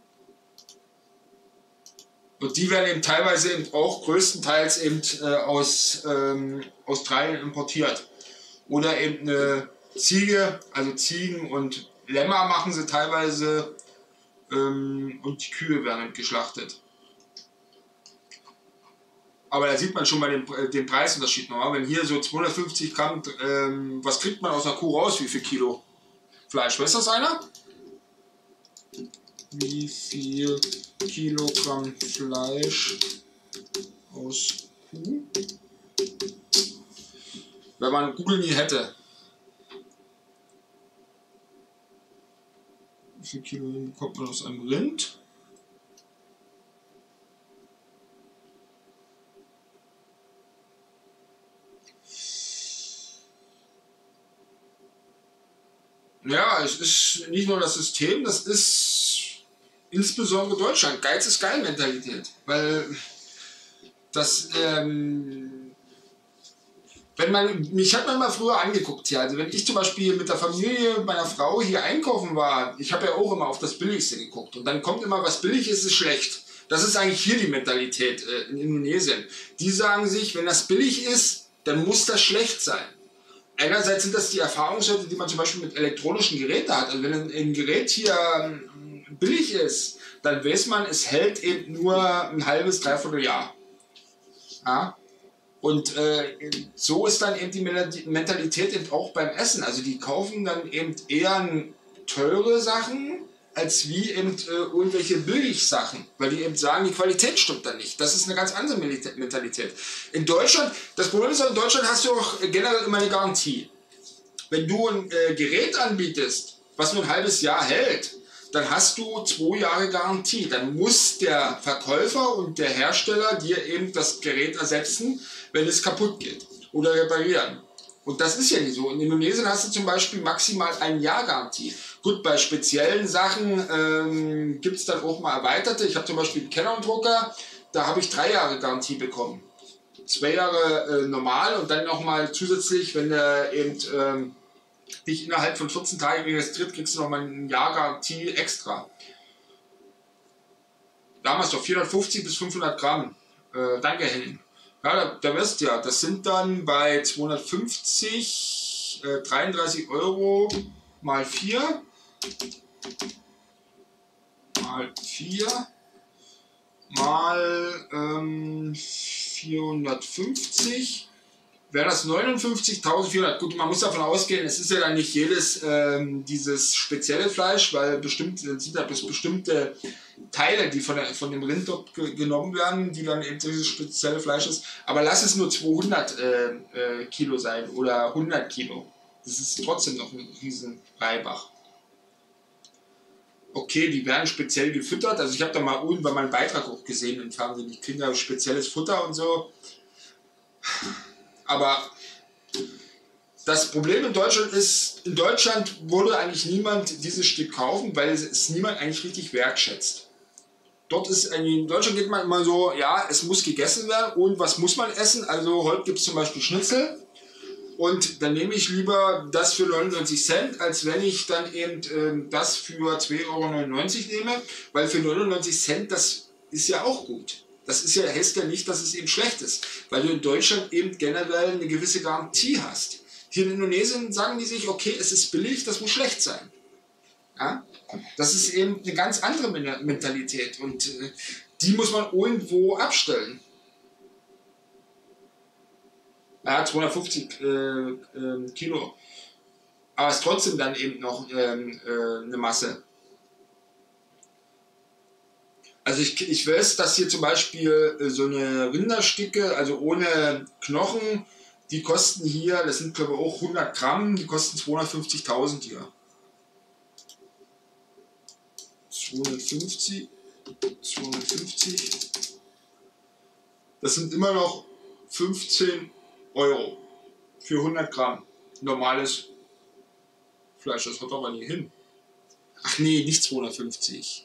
Und die werden eben teilweise eben auch größtenteils eben aus Australien importiert. Oder eben eine Ziege, also Ziegen und Lämmer machen sie teilweise und die Kühe werden eben geschlachtet. Aber da sieht man schon mal den Preisunterschied noch. Wenn hier so 250 Gramm, was kriegt man aus einer Kuh raus? Wie viel Kilo Fleisch? Weiß das einer? Wie viel Kilogramm Fleisch aus Kuh? Wenn man Google nie hätte. Wie viel Kilo bekommt man aus einem Rind? Ja, es ist nicht nur das System, das ist insbesondere Deutschland. Geiz ist geil Mentalität. Weil das, mich hat man mal früher angeguckt hier. Also wenn ich zum Beispiel mit der Familie meiner Frau hier einkaufen war, ich habe ja auch immer auf das Billigste geguckt. Und dann kommt immer, was billig ist, ist schlecht. Das ist eigentlich hier die Mentalität in Indonesien. Die sagen sich, wenn das billig ist, dann muss das schlecht sein. Einerseits sind das die Erfahrungswerte, die man zum Beispiel mit elektronischen Geräten hat. Also wenn ein Gerät hier billig ist, dann weiß man, es hält eben nur ein halbes, dreiviertel Jahr. Ja? Und so ist dann eben die Mentalität eben auch beim Essen. Also die kaufen dann eben eher teure Sachen, als wie eben irgendwelche Billigsachen. Weil die eben sagen, die Qualität stimmt dann nicht. Das ist eine ganz andere Mentalität. In Deutschland, das Problem ist, in Deutschland hast du auch generell immer eine Garantie. Wenn du ein Gerät anbietest, was nur ein halbes Jahr hält, dann hast du 2 Jahre Garantie. Dann muss der Verkäufer und der Hersteller dir eben das Gerät ersetzen, wenn es kaputt geht oder reparieren. Und das ist ja nicht so. In Indonesien hast du zum Beispiel maximal 1 Jahr Garantie. Gut, bei speziellen Sachen gibt es dann auch mal erweiterte. Ich habe zum Beispiel einen Canon-Drucker, da habe ich 3 Jahre Garantie bekommen. 2 Jahre normal und dann nochmal zusätzlich, wenn der eben dich innerhalb von 14 Tagen registriert, kriegst du nochmal 1 Jahr Garantie extra. Damals doch 450 bis 500 Gramm. Danke, Henning. Ja, da wirst du ja, das sind dann bei 250 33 € mal 4 mal 4 mal 450 wäre das 59.400. Gut, man muss davon ausgehen, es ist ja dann nicht jedes dieses spezielle Fleisch, weil sind da bestimmte Teile, die von dem Rind dort genommen werden, die dann eben dieses spezielle Fleisch ist. Aber lass es nur 200 Kilo sein oder 100 Kilo. Das ist trotzdem noch ein riesen Reibach. Okay, die werden speziell gefüttert. Also ich habe da mal irgendwann mal einen Beitrag auch gesehen im Fernsehen. Die kriegen da spezielles Futter und so. Aber das Problem in Deutschland ist, in Deutschland würde eigentlich niemand dieses Stück kaufen, weil es niemand eigentlich richtig wertschätzt. Dort ist, in Deutschland geht man immer so, ja, es muss gegessen werden und was muss man essen? Also heute gibt es zum Beispiel Schnitzel und dann nehme ich lieber das für 99 Cent, als wenn ich dann eben das für 2,99 € nehme, weil für 99 Cent, das ist ja auch gut. Das ist ja, heißt ja nicht, dass es eben schlecht ist, weil du in Deutschland eben generell eine gewisse Garantie hast. Hier in Indonesien sagen die sich, okay, es ist billig, das muss schlecht sein. Ja? Das ist eben eine ganz andere Mentalität und die muss man irgendwo abstellen. Ja, 250 Kilo. Aber es ist trotzdem dann eben noch eine Masse. Also ich weiß, dass hier zum Beispiel so eine Rinderstücke, also ohne Knochen, Die kosten hier, das sind glaube ich auch 100 Gramm, die kosten 250.000 hier. 250. Das sind immer noch 15 Euro für 100 Gramm. Normales Fleisch, das haut aber nie hin. Ach nee, nicht 250.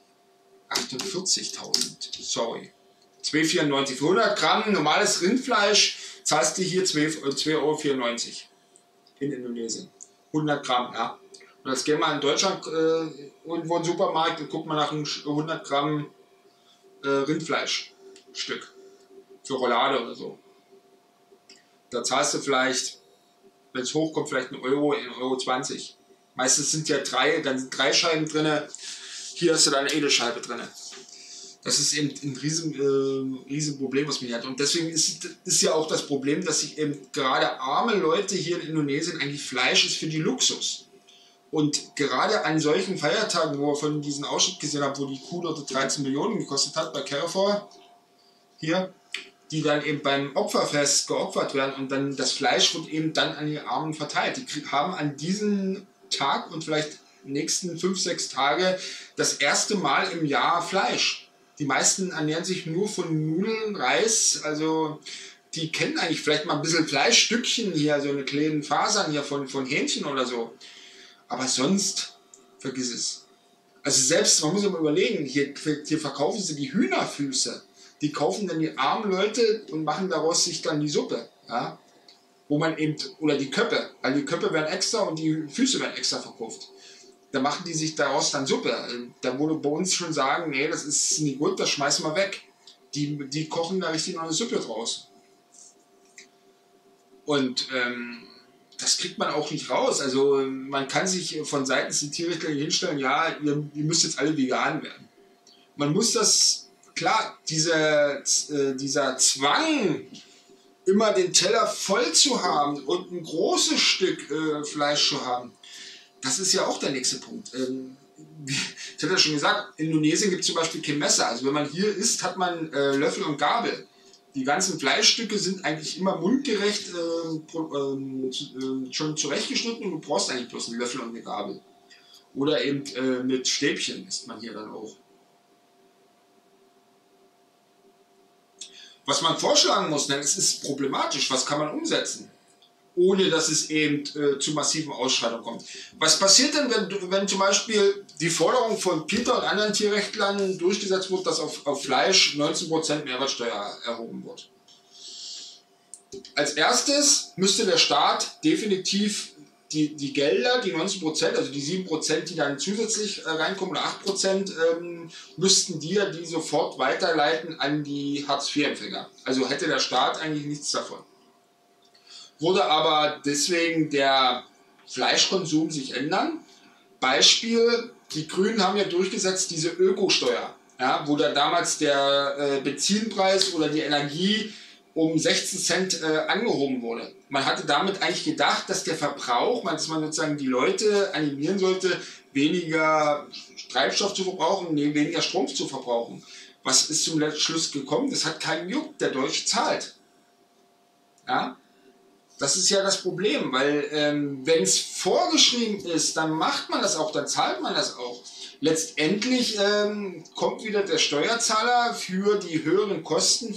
48.000, sorry. 2,94 für 100 Gramm normales Rindfleisch zahlst du hier 2,94 Euro in Indonesien. 100 Gramm, ja. Und jetzt gehen wir in Deutschland irgendwo in den Supermarkt und gucken mal nach einem 100 Gramm Rindfleischstück für Roulade oder so. Da zahlst du vielleicht, wenn es hochkommt, vielleicht 1 Euro, 1,20 Euro. Meistens sind ja dann sind 3 Scheiben drin. Hier hast du dann eine Scheibe drin. Das ist eben ein riesen Problem, was man hat. Und deswegen ist ja auch das Problem, dass sich eben gerade arme Leute hier in Indonesien eigentlich Fleisch ist für die Luxus. Und gerade an solchen Feiertagen, wo wir von diesen Ausschnitt gesehen haben, wo die Kuh dort 13 Millionen gekostet hat, bei Carrefour, hier, die dann eben beim Opferfest geopfert werden und dann das Fleisch wird eben dann an die Armen verteilt. Die haben an diesem Tag und vielleicht nächsten 5, 6 Tage das erste Mal im Jahr Fleisch. Die meisten ernähren sich nur von Nudeln, Reis, also die kennen eigentlich vielleicht mal ein bisschen Fleischstückchen hier, so eine kleinen Fasern hier von Hähnchen oder so. Aber sonst, vergiss es. Also selbst, man muss ja mal überlegen, hier verkaufen sie die Hühnerfüße. Die kaufen dann die armen Leute und machen daraus sich dann die Suppe. Ja? Wo man eben, oder die Köppe, weil die Köppe werden extra und die Füße werden extra verkauft. Da machen die sich daraus dann Suppe. Da wurde bei uns schon sagen, nee, das ist nicht gut, das schmeißen wir weg. Die kochen da richtig noch eine Suppe draus. Und das kriegt man auch nicht raus. Also man kann sich von seitens der Tierrechtler hinstellen, ja, ihr müsst jetzt alle vegan werden. Man muss das, klar, dieser Zwang, immer den Teller voll zu haben und ein großes Stück Fleisch zu haben, das ist ja auch der nächste Punkt. Ich hatte ja schon gesagt, in Indonesien gibt es zum Beispiel kein Messer. Also wenn man hier isst, hat man Löffel und Gabel. Die ganzen Fleischstücke sind eigentlich immer mundgerecht schon zurechtgeschnitten und du brauchst eigentlich bloß einen Löffel und eine Gabel. Oder eben mit Stäbchen isst man hier dann auch. Was man vorschlagen muss, denn es ist problematisch, was kann man umsetzen, ohne dass es eben zu massiven Ausschreitungen kommt. Was passiert denn, wenn zum Beispiel die Forderung von Peter und anderen Tierrechtlern durchgesetzt wird, dass auf Fleisch 19% Mehrwertsteuer erhoben wird? Als erstes müsste der Staat definitiv die Gelder, die 19%, also die 7%, die dann zusätzlich reinkommen, oder 8%, müssten die sofort weiterleiten an die Hartz-IV-Empfänger. Also hätte der Staat eigentlich nichts davon. Wurde aber deswegen der Fleischkonsum sich ändern. Beispiel, die Grünen haben ja durchgesetzt diese Ökosteuer, ja, wo dann damals der Benzinpreis oder die Energie um 16 Cent angehoben wurde. Man hatte damit eigentlich gedacht, dass der Verbrauch, dass man sozusagen die Leute animieren sollte, weniger Treibstoff zu verbrauchen, weniger Strom zu verbrauchen. Was ist zum Schluss gekommen? Das hat keinen Juck, der Deutsche zahlt. Ja? Das ist ja das Problem, weil wenn es vorgeschrieben ist, dann macht man das auch, dann zahlt man das auch. Letztendlich kommt wieder der Steuerzahler für die höheren Kosten,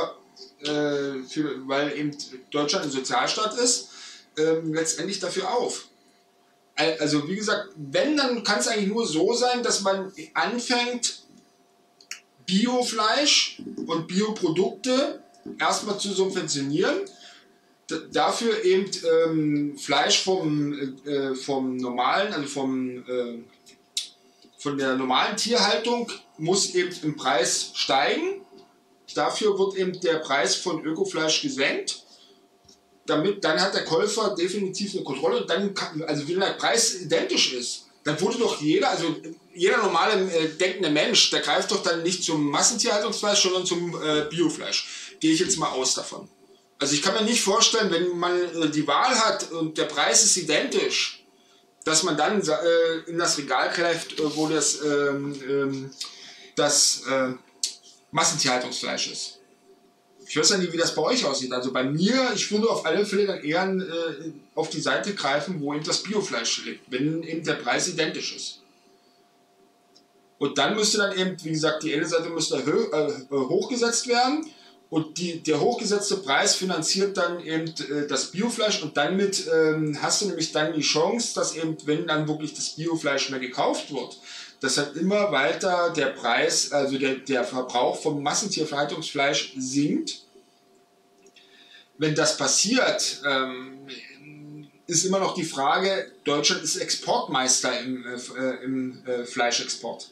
weil eben Deutschland ein Sozialstaat ist, letztendlich dafür auf. Also wie gesagt, wenn, dann kann es eigentlich nur so sein, dass man anfängt, Biofleisch und Bioprodukte erstmal zu subventionieren, dafür eben Fleisch vom normalen, also von der normalen Tierhaltung muss eben im Preis steigen. Dafür wird eben der Preis von Ökofleisch gesenkt. Dann hat der Käufer definitiv eine Kontrolle. Und dann also wenn der Preis identisch ist, dann wurde doch jeder normale denkende Mensch, der greift doch dann nicht zum Massentierhaltungsfleisch, sondern zum Biofleisch. Gehe ich jetzt mal aus davon. Also ich kann mir nicht vorstellen, wenn man die Wahl hat und der Preis ist identisch, dass man dann in das Regal greift, wo das Massentierhaltungsfleisch ist. Ich weiß ja nicht, wie das bei euch aussieht. Also bei mir, ich würde auf alle Fälle dann eher auf die Seite greifen, wo eben das Biofleisch liegt, wenn eben der Preis identisch ist. Und dann müsste dann eben, wie gesagt, die eine Seite müsste hochgesetzt werden und der hochgesetzte Preis finanziert dann eben das Biofleisch und damit hast du nämlich dann die Chance, dass eben, wenn dann wirklich das Biofleisch mehr gekauft wird, dass halt immer weiter der Preis, also der Verbrauch von Massentierhaltungsfleisch sinkt. Wenn das passiert, ist immer noch die Frage, Deutschland ist Exportmeister im Fleischexport.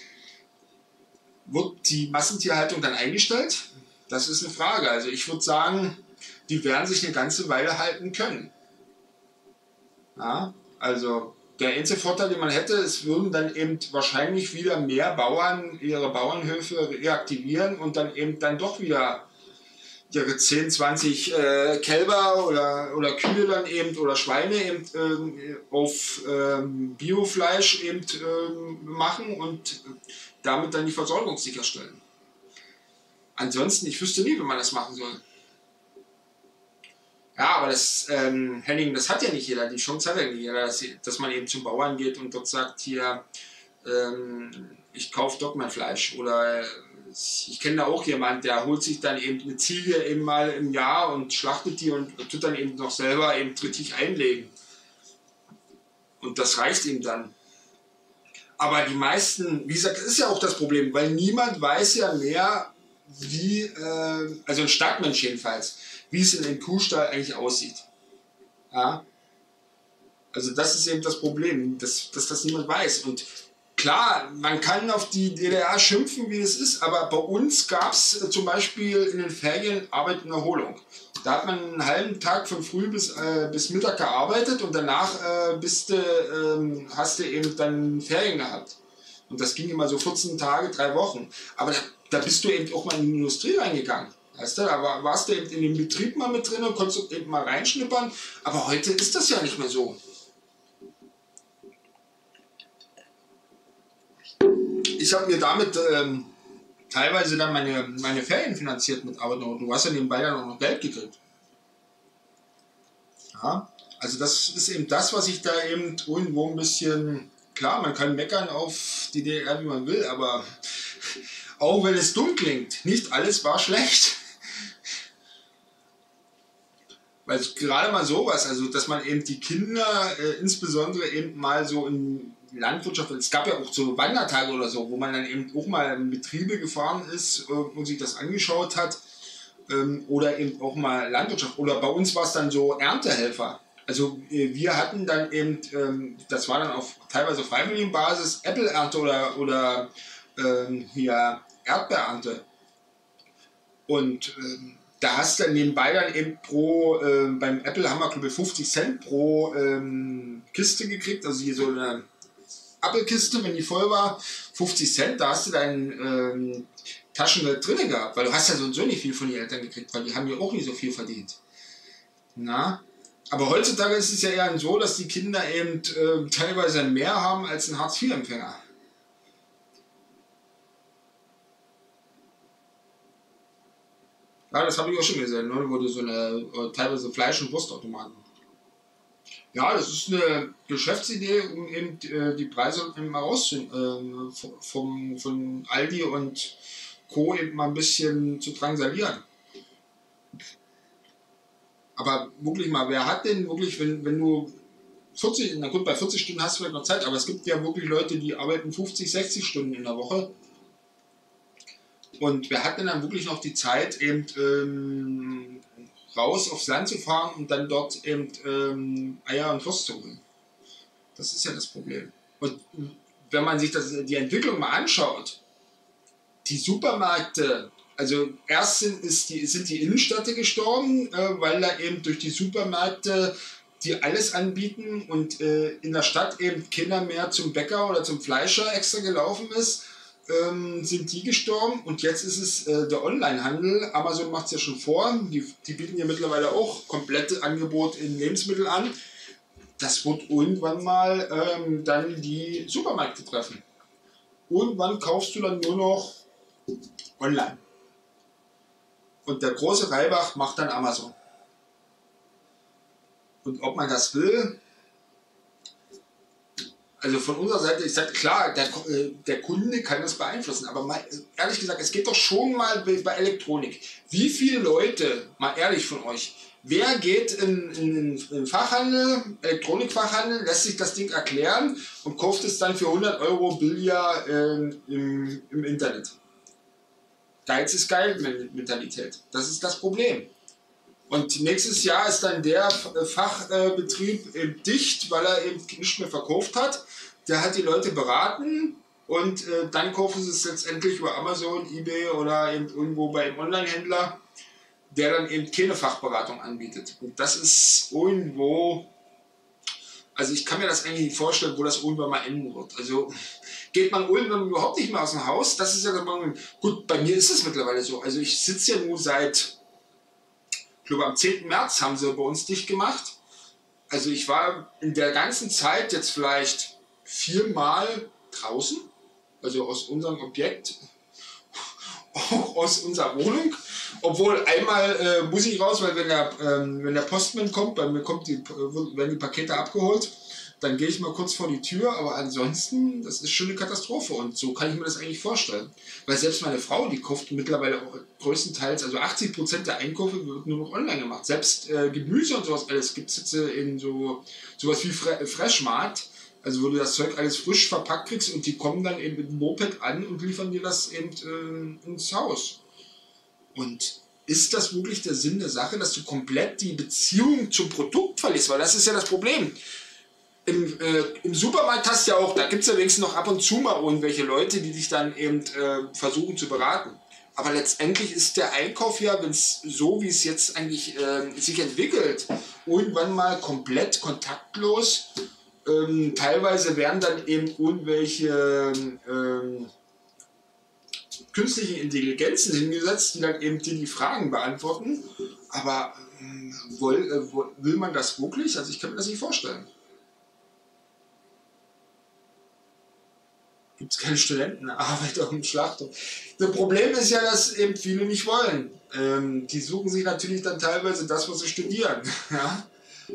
Wird die Massentierhaltung dann eingestellt? Das ist eine Frage. Also ich würde sagen, die werden sich eine ganze Weile halten können. Ja, also der einzige Vorteil, den man hätte, es würden dann eben wahrscheinlich wieder mehr Bauern ihre Bauernhöfe reaktivieren und dann eben dann doch wieder ihre 10, 20 Kälber oder Kühe dann eben oder Schweine eben auf Biofleisch eben machen und damit dann die Versorgung sicherstellen. Ansonsten, ich wüsste nie, wie man das machen soll. Ja, aber das, Henning, das hat ja nicht jeder. Die Chance hat ja nicht jeder, dass man eben zum Bauern geht und dort sagt, hier, ich kaufe dort mein Fleisch. Oder ich kenne da auch jemanden, der holt sich dann eben eine Ziege eben mal im Jahr und schlachtet die und tut dann eben noch selber eben richtig einlegen. Und das reicht ihm dann. Aber die meisten, wie gesagt, das ist ja auch das Problem, weil niemand weiß ja mehr, wie, also ein Stadtmensch jedenfalls, wie es in dem Kuhstall eigentlich aussieht. Ja? Also das ist eben das Problem, dass das niemand weiß. Und klar, man kann auf die DDR schimpfen, wie es ist, aber bei uns gab es zum Beispiel in den Ferien Arbeit und Erholung. Da hat man einen halben Tag von früh bis Mittag gearbeitet und danach hast du eben dann Ferien gehabt. Und das ging immer so 14 Tage, 3 Wochen. Aber da bist du eben auch mal in die Industrie reingegangen. Weißt du, da warst du eben in dem Betrieb mal mit drin und konntest eben mal reinschnippern. Aber heute ist das ja nicht mehr so. Ich habe mir damit teilweise dann meine Ferien finanziert mit Arbeit. Du hast ja nebenbei dann auch noch Geld gekriegt. Ja, also das ist eben das, was ich da eben irgendwo ein bisschen... Klar, man kann meckern auf die DDR, wie man will, aber auch wenn es dumm klingt, nicht alles war schlecht. Weil gerade mal sowas, also dass man eben die Kinder insbesondere eben mal so in Landwirtschaft, es gab ja auch so Wandertage oder so, wo man dann eben auch mal in Betriebe gefahren ist und sich das angeschaut hat oder eben auch mal Landwirtschaft oder bei uns war es dann so Erntehelfer. Also wir hatten dann eben, das war dann auf teilweise Freiwilligenbasis, Äpfelernte oder hier Erdbeerernte. Und da hast du nebenbei dann eben beim Apple haben wir glaube ich 50 Cent pro Kiste gekriegt, also hier so eine Apfelkiste, wenn die voll war, 50 Cent, da hast du dein Taschengeld drin gehabt, weil du hast ja so und so nicht viel von den Eltern gekriegt, weil die haben ja auch nicht so viel verdient. Na? Aber heutzutage ist es ja eher so, dass die Kinder eben teilweise mehr haben als ein Hartz-IV-Empfänger. Ja, das habe ich auch schon gesehen, ne? Wurde so eine teilweise Fleisch- und Wurstautomaten. Ja, das ist eine Geschäftsidee, um eben die Preise eben mal rauszunehmen, von Aldi und Co. eben mal ein bisschen zu drangsalieren. Aber wirklich mal, wer hat denn wirklich, wenn du 40, na gut, bei 40 Stunden hast du vielleicht noch Zeit, aber es gibt ja wirklich Leute, die arbeiten 50, 60 Stunden in der Woche. Und wer hat denn dann wirklich noch die Zeit, eben raus aufs Land zu fahren und dann dort eben Eier und Wurst zu holen? Das ist ja das Problem. Und wenn man sich die Entwicklung mal anschaut, die Supermärkte, also erst sind die Innenstädte gestorben, weil da eben durch die Supermärkte, die alles anbieten und in der Stadt eben keiner mehr zum Bäcker oder zum Fleischer extra gelaufen ist, sind die gestorben und jetzt ist es der Onlinehandel. Amazon macht es ja schon vor, die bieten ja mittlerweile auch komplette Angebot in Lebensmittel an. Das wird irgendwann mal dann die Supermärkte treffen. Irgendwann kaufst du dann nur noch online. und der große Reibach macht dann Amazon. Und ob man das will, also von unserer Seite, ich sage klar, der Kunde kann das beeinflussen, aber mal, ehrlich gesagt, es geht doch schon mal bei Elektronik. Wie viele Leute, mal ehrlich von euch, wer geht in den Fachhandel, Elektronikfachhandel, lässt sich das Ding erklären und kauft es dann für 100 Euro billiger im Internet? Geiz ist geil Mentalität. Das ist das Problem. Und nächstes Jahr ist dann der Fachbetrieb dicht, weil er eben nicht mehr verkauft hat. Der hat die Leute beraten und dann kaufen sie es letztendlich über Amazon, eBay oder eben irgendwo bei einem Online-Händler, der dann eben keine Fachberatung anbietet. Und das ist irgendwo, also ich kann mir das eigentlich nicht vorstellen, wo das irgendwann mal enden wird. Also geht man irgendwann überhaupt nicht mehr aus dem Haus, das ist ja gut, bei mir ist es mittlerweile so. Also ich sitze ja nur seit, ich glaube am 10. März haben sie bei uns dicht gemacht. Also ich war in der ganzen Zeit jetzt vielleicht 4-mal draußen, also aus unserem Objekt, auch aus unserer Wohnung. Obwohl einmal muss ich raus, weil wenn der Postman kommt, bei mir werden die Pakete abgeholt, dann gehe ich mal kurz vor die Tür, aber ansonsten, das ist schon eine Katastrophe und so kann ich mir das eigentlich vorstellen. Weil selbst meine Frau, die kauft mittlerweile auch größtenteils, also 80% der Einkäufe wird nur noch online gemacht. Selbst Gemüse und sowas alles gibt es jetzt in sowas wie Freshmart, also wo du das Zeug alles frisch verpackt kriegst und die kommen dann eben mit dem Moped an und liefern dir das eben ins Haus. Und ist das wirklich der Sinn der Sache, dass du komplett die Beziehung zum Produkt verlierst? Weil das ist ja das Problem. Im Supermarkt hast du ja auch, da gibt es ja wenigstens noch ab und zu mal irgendwelche Leute, die dich dann eben versuchen zu beraten. Aber letztendlich ist der Einkauf ja, wenn es so wie es jetzt eigentlich sich entwickelt, irgendwann mal komplett kontaktlos. Teilweise werden dann eben irgendwelche künstliche Intelligenzen hingesetzt, die dann eben dir die Fragen beantworten. Aber will man das wirklich? Also ich kann mir das nicht vorstellen. Gibt es keine Studentenarbeit auf dem Schlachthof. Das Problem ist ja, dass eben viele nicht wollen. Die suchen sich natürlich dann teilweise das, was sie studieren. Ja,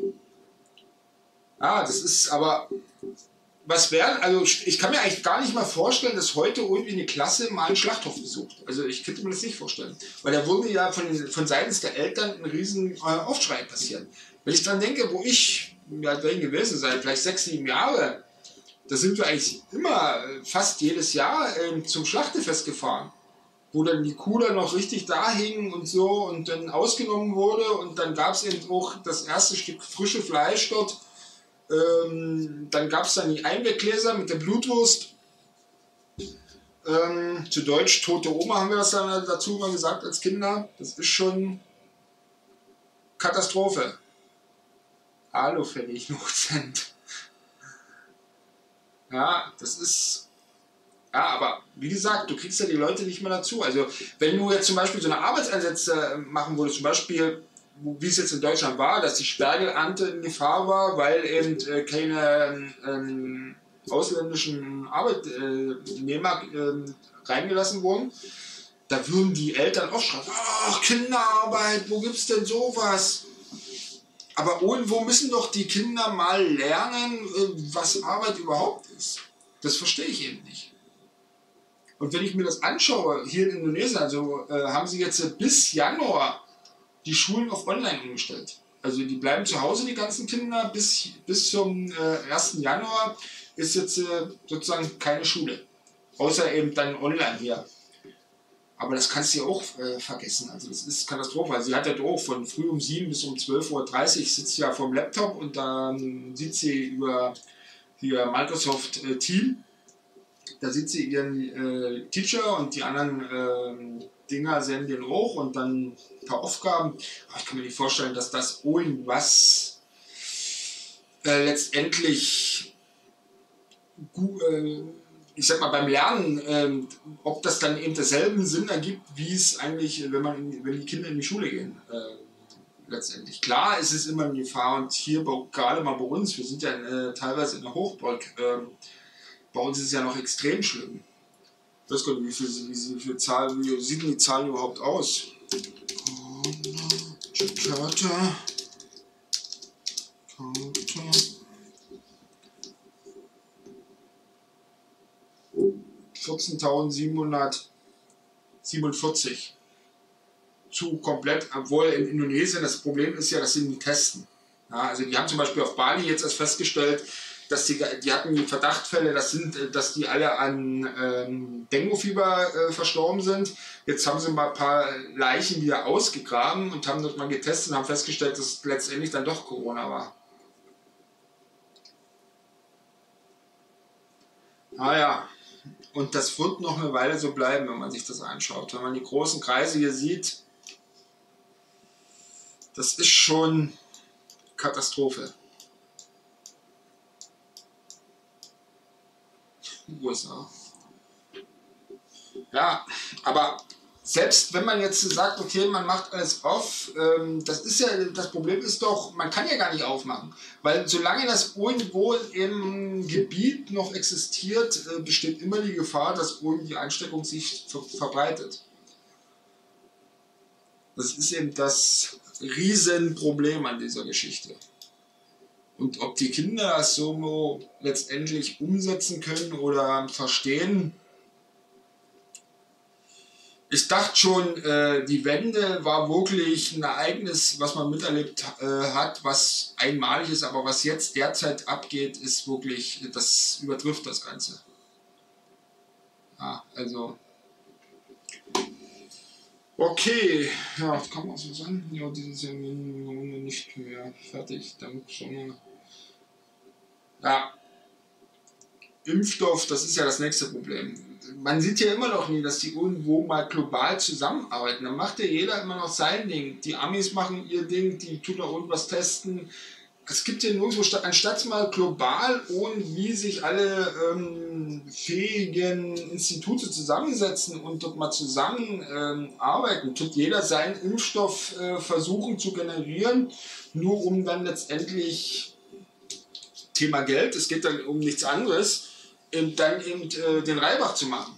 das ist aber... Was wäre, also ich kann mir eigentlich gar nicht mal vorstellen, dass heute irgendwie eine Klasse mal einen Schlachthof besucht. Also ich könnte mir das nicht vorstellen. Weil da würde ja von seitens der Eltern ein riesen Aufschrei passieren. Wenn ich dran denke, wo ich gewesen sein, vielleicht 6, 7 Jahre, da sind wir eigentlich immer fast jedes Jahr zum Schlachtefest gefahren. Wo dann die Kuh dann noch richtig da hing und so und dann ausgenommen wurde und dann gab es eben auch das erste Stück frische Fleisch dort. Dann gab es dann die Einweggläser mit der Blutwurst. Zu Deutsch tote Oma haben wir das dann dazu mal gesagt als Kinder. Das ist schon Katastrophe. Hallo Pfennig, Notcent. Ja, das ist... Ja, aber wie gesagt, du kriegst ja die Leute nicht mehr dazu. Also wenn du jetzt zum Beispiel so eine Arbeitseinsätze machen würdest, zum Beispiel wie es jetzt in Deutschland war, dass die Spergelernte in Gefahr war, weil eben keine ausländischen Arbeitnehmer reingelassen wurden, da würden die Eltern auch schreien, ach, Kinderarbeit, wo gibt's denn sowas? Aber irgendwo müssen doch die Kinder mal lernen, was Arbeit überhaupt ist. Das verstehe ich eben nicht. Und wenn ich mir das anschaue, hier in Indonesien, also haben sie jetzt bis Januar die Schulen auf online umgestellt. Also die bleiben zu Hause, die ganzen Kinder, bis zum 1. Januar ist jetzt sozusagen keine Schule. Außer eben dann online hier. Aber das kannst du ja auch vergessen. Also das ist Katastrophe. Also sie hat ja auch von früh um 7 bis um 12:30 Uhr sitzt ja vorm Laptop und dann sieht sie über hier Microsoft Team. Da sieht sie ihren Teacher und die anderen Dinger sehen den hoch und dann ein paar Aufgaben. Aber ich kann mir nicht vorstellen, dass das irgendwas letztendlich ich sag mal beim Lernen, ob das dann eben denselben Sinn ergibt, wie es eigentlich, wenn die Kinder in die Schule gehen. Letztendlich. Klar, es ist immer eine Gefahr und hier gerade mal bei uns, wir sind ja teilweise in der Hochburg, bei uns ist es ja noch extrem schlimm. Ich weiß gar nicht, wie sieht die Zahlen überhaupt aus? Karte. 14.747 zu komplett, obwohl in Indonesien das Problem ist ja, dass sie nicht testen. Ja, also die haben zum Beispiel auf Bali jetzt erst festgestellt, dass die hatten die Verdachtfälle, dass die alle an Dengue-Fieber verstorben sind. Jetzt haben sie mal ein paar Leichen wieder ausgegraben und haben dort mal getestet und haben festgestellt, dass es letztendlich dann doch Corona war. Naja, und das wird noch eine Weile so bleiben, wenn man sich das anschaut. Wenn man die großen Kreise hier sieht, das ist schon Katastrophe. USA. Ja, aber selbst wenn man jetzt sagt, okay, man macht alles auf, das Problem ist doch, man kann ja gar nicht aufmachen. Weil solange das irgendwo im Gebiet noch existiert, besteht immer die Gefahr, dass die Ansteckung sich verbreitet. Das ist eben das Riesenproblem an dieser Geschichte. Und ob die Kinder das so letztendlich umsetzen können oder verstehen. Ich dachte schon, die Wende war wirklich ein Ereignis, was man miterlebt hat, was einmalig ist, aber was jetzt derzeit abgeht, ist wirklich, das übertrifft das Ganze. Ja, also. Okay, ja, das kann man so sagen. Ja, dieses Jahr nicht mehr fertig. Dann schon mal. Ja, Impfstoff, das ist ja das nächste Problem. Man sieht ja immer noch nie, dass die irgendwo mal global zusammenarbeiten. Dann macht ja jeder immer noch sein Ding. Die Amis machen ihr Ding, die tun auch irgendwas testen. Es gibt ja nirgendwo, anstatt mal global irgendwie sich alle fähigen Institute zusammensetzen und dort mal zusammen arbeiten, tut jeder seinen Impfstoff versuchen zu generieren, nur um dann letztendlich Thema Geld, es geht dann um nichts anderes, dann eben den Reibach zu machen.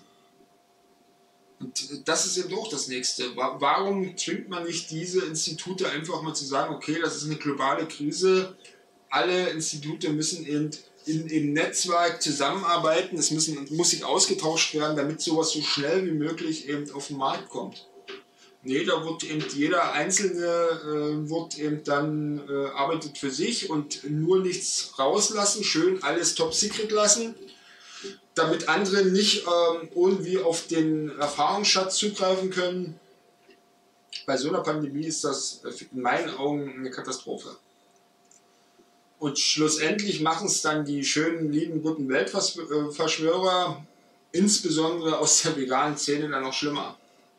Und das ist eben auch das Nächste. Warum zwingt man nicht diese Institute einfach mal zu sagen, okay, das ist eine globale Krise, alle Institute müssen eben im Netzwerk zusammenarbeiten, es muss sich ausgetauscht werden, damit sowas so schnell wie möglich eben auf den Markt kommt. Nee, da wird eben jeder Einzelne arbeitet für sich und nur nichts rauslassen, schön alles top secret lassen, damit andere nicht irgendwie auf den Erfahrungsschatz zugreifen können. Bei so einer Pandemie ist das in meinen Augen eine Katastrophe. Und schlussendlich machen es dann die schönen, lieben, guten Weltverschwörer, insbesondere aus der veganen Szene, dann noch schlimmer.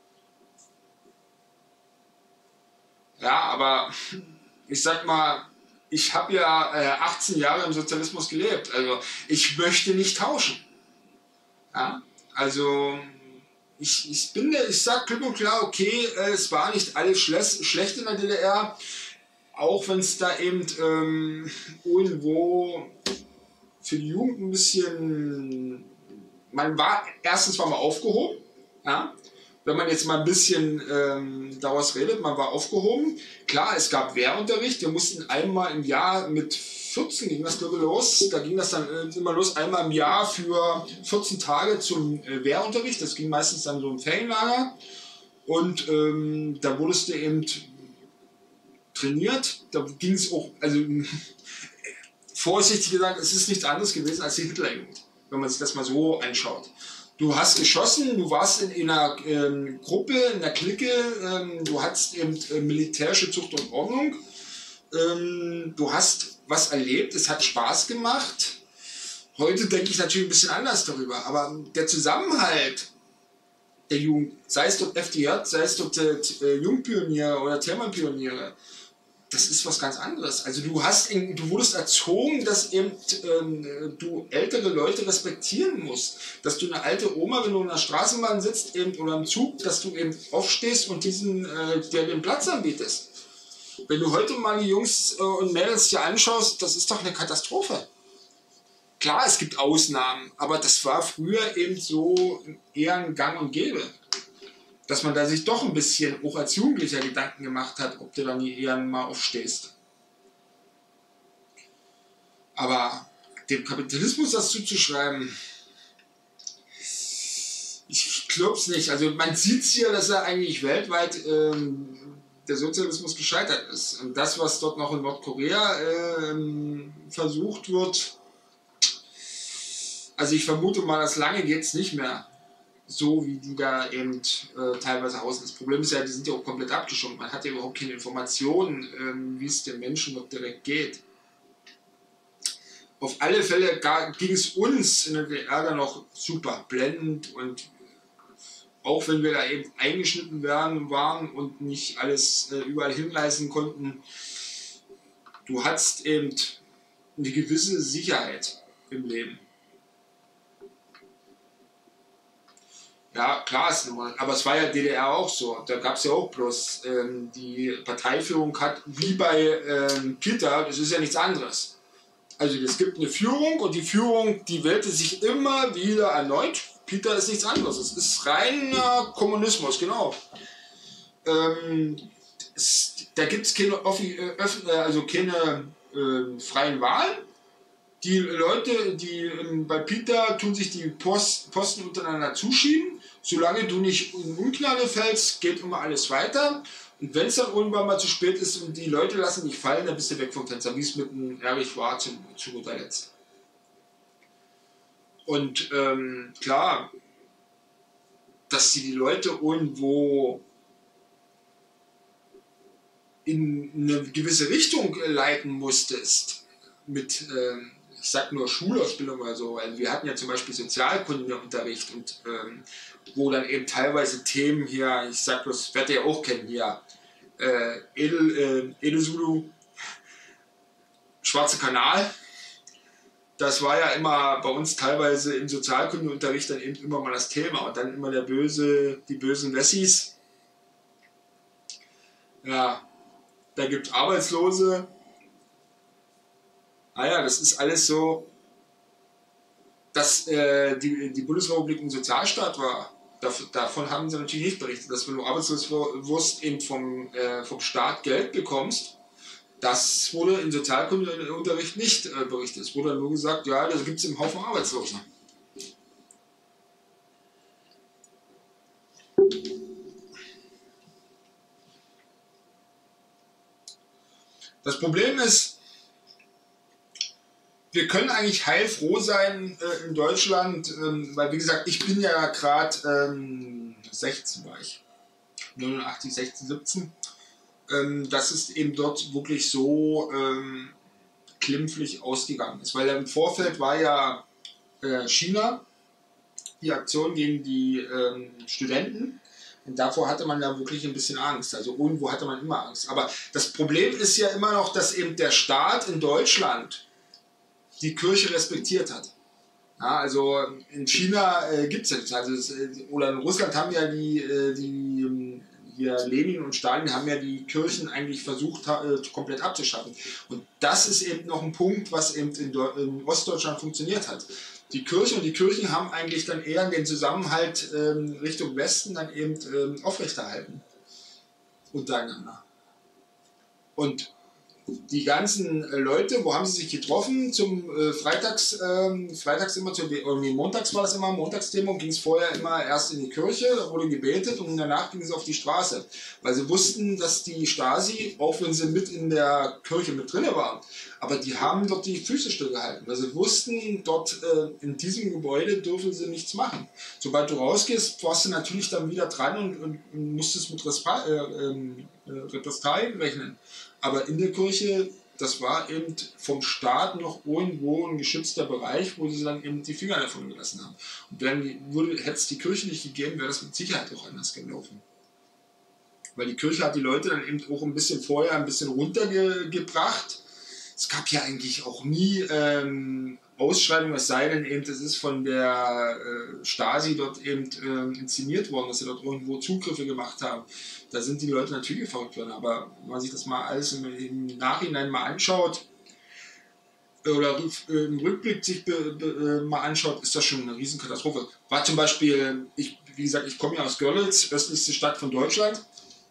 Ja, aber ich sag mal, ich habe ja 18 Jahre im Sozialismus gelebt, also ich möchte nicht tauschen. Ja, also ich sag klipp und klar, okay, es war nicht alles schlecht in der DDR, auch wenn es da eben irgendwo für die Jugend ein bisschen, erstens war man aufgehoben, ja. Wenn man jetzt mal ein bisschen daraus redet, man war aufgehoben. Klar, es gab Wehrunterricht. Wir mussten einmal im Jahr mit 14 ging das glaube ich los. Da ging das dann immer los, einmal im Jahr für 14 Tage zum Wehrunterricht. Das ging meistens dann so im Ferienlager. Und da wurdest du eben trainiert. Da ging es auch, also vorsichtig gesagt, es ist nichts anderes gewesen als die Hitlerjugend, wenn man sich das mal so anschaut. Du hast geschossen, du warst in einer Gruppe, in einer Clique, du hattest eben militärische Zucht und Ordnung, du hast was erlebt, es hat Spaß gemacht. Heute denke ich natürlich ein bisschen anders darüber, aber der Zusammenhalt der Jugend, sei es dort FDJ, sei es dort Jungpioniere oder Thermalpioniere, das ist was ganz anderes. Also du wurdest erzogen, dass eben du ältere Leute respektieren musst. Dass du eine alte Oma, wenn du in der Straßenbahn sitzt eben, oder im Zug, dass du eben aufstehst und der den Platz anbietest. Wenn du heute mal die Jungs und Mädels dir anschaust, das ist doch eine Katastrophe. Klar, es gibt Ausnahmen, aber das war früher eben so eher ein Gang und Gäbe. dass man da sich doch ein bisschen auch als Jugendlicher Gedanken gemacht hat, ob du dann eher mal aufstehst. Aber dem Kapitalismus das zuzuschreiben, ich glaube es nicht. Also man sieht es hier, dass er eigentlich weltweit der Sozialismus gescheitert ist. Und das, was dort noch in Nordkorea versucht wird, also ich vermute mal, dass lange geht es nicht mehr so, wie die da eben teilweise hausen. Das Problem ist ja, die sind ja auch komplett abgeschirmt. Man hat ja überhaupt keine Informationen, wie es den Menschen dort direkt geht. Auf alle Fälle ging es uns in der DDR dann noch super blendend, und auch wenn wir da eben eingeschnitten waren und nicht alles überall hinreißen konnten, du hattest eben eine gewisse Sicherheit im Leben. Ja, klar ist normal, aber es war ja DDR auch so. Da gab es ja auch bloß die Parteiführung hat, wie bei Peter, das ist ja nichts anderes. Also es gibt eine Führung, und die Führung, die wählte sich immer wieder erneut. Peter ist nichts anderes. Es ist reiner Kommunismus, genau. Da gibt es keine, keine freien Wahlen. Die Leute, die bei Peter tun sich die Posten untereinander zuschieben. Solange du nicht in Ungnade fällst, geht immer alles weiter. Und wenn es dann irgendwann mal zu spät ist und die Leute lassen dich fallen, dann bist du weg vom Fenster, wie es mit dem Erich war zu guter Letzt. Und klar, dass die Leute irgendwo in eine gewisse Richtung leiten musstest, mit, ich sag nur Schulausbildung oder so. Also wir hatten ja zum Beispiel Sozialkundenunterricht, und wo dann eben teilweise Themen hier, ich sag bloß, werdet ihr auch kennen hier, Edelsulu, Schwarze Kanal. Das war ja immer bei uns teilweise im Sozialkundeunterricht dann eben immer mal das Thema, und dann immer die bösen Wessis. Ja, da gibt es Arbeitslose. Naja, das ist alles so, dass die Bundesrepublik ein Sozialstaat war. Davon haben sie natürlich nicht berichtet, dass wenn du arbeitslos wirst, eben vom Staat Geld bekommst. Das wurde im Sozialkundeunterricht nicht berichtet. Es wurde nur gesagt, ja, da gibt es einen Haufen Arbeitslosen. Das Problem ist, wir können eigentlich heilfroh sein in Deutschland, weil wie gesagt, ich bin ja gerade 16 war ich, 89, 16, 17. Dass es eben dort wirklich so glimpflich ausgegangen ist. Weil im Vorfeld war ja China, die Aktion gegen die Studenten. Und davor hatte man ja wirklich ein bisschen Angst. Also irgendwo hatte man immer Angst. Aber das Problem ist ja immer noch, dass eben der Staat in Deutschland die Kirche respektiert hat. Ja, also in China gibt es ja nichts. Also oder in Russland haben ja Lenin und Stalin haben ja die Kirchen eigentlich versucht komplett abzuschaffen. Und das ist eben noch ein Punkt, was eben in Ostdeutschland funktioniert hat. Die Kirche und die Kirchen haben eigentlich dann eher den Zusammenhalt Richtung Westen dann eben aufrechterhalten untereinander. Und die ganzen Leute, wo haben sie sich getroffen? Zum freitags immer, montags war das immer, Montagsdemo, ging es vorher immer erst in die Kirche, da wurde gebetet, und danach ging es auf die Straße. Weil sie wussten, dass die Stasi, auch wenn sie mit in der Kirche mit drin waren, aber die haben dort die Füße stillgehalten. Weil sie wussten, dort in diesem Gebäude dürfen sie nichts machen. Sobald du rausgehst, warst du natürlich dann wieder dran und musstest mit Repressalien rechnen. Aber in der Kirche, das war eben vom Staat noch irgendwo ein geschützter Bereich, wo sie dann eben die Finger davon gelassen haben. Und hätte es die Kirche nicht gegeben, wäre das mit Sicherheit auch anders gelaufen. Weil die Kirche hat die Leute dann eben auch ein bisschen vorher ein bisschen runtergebracht. Es gab ja eigentlich auch nie Ausschreibungen, es sei denn eben, das ist von der Stasi dort eben inszeniert worden, dass sie dort irgendwo Zugriffe gemacht haben. Da sind die Leute natürlich verrückt worden, aber wenn man sich das mal alles im Nachhinein mal anschaut oder im Rückblick sich mal anschaut, ist das schon eine Riesenkatastrophe. War zum Beispiel, wie gesagt, ich komme ja aus Görlitz, östlichste Stadt von Deutschland.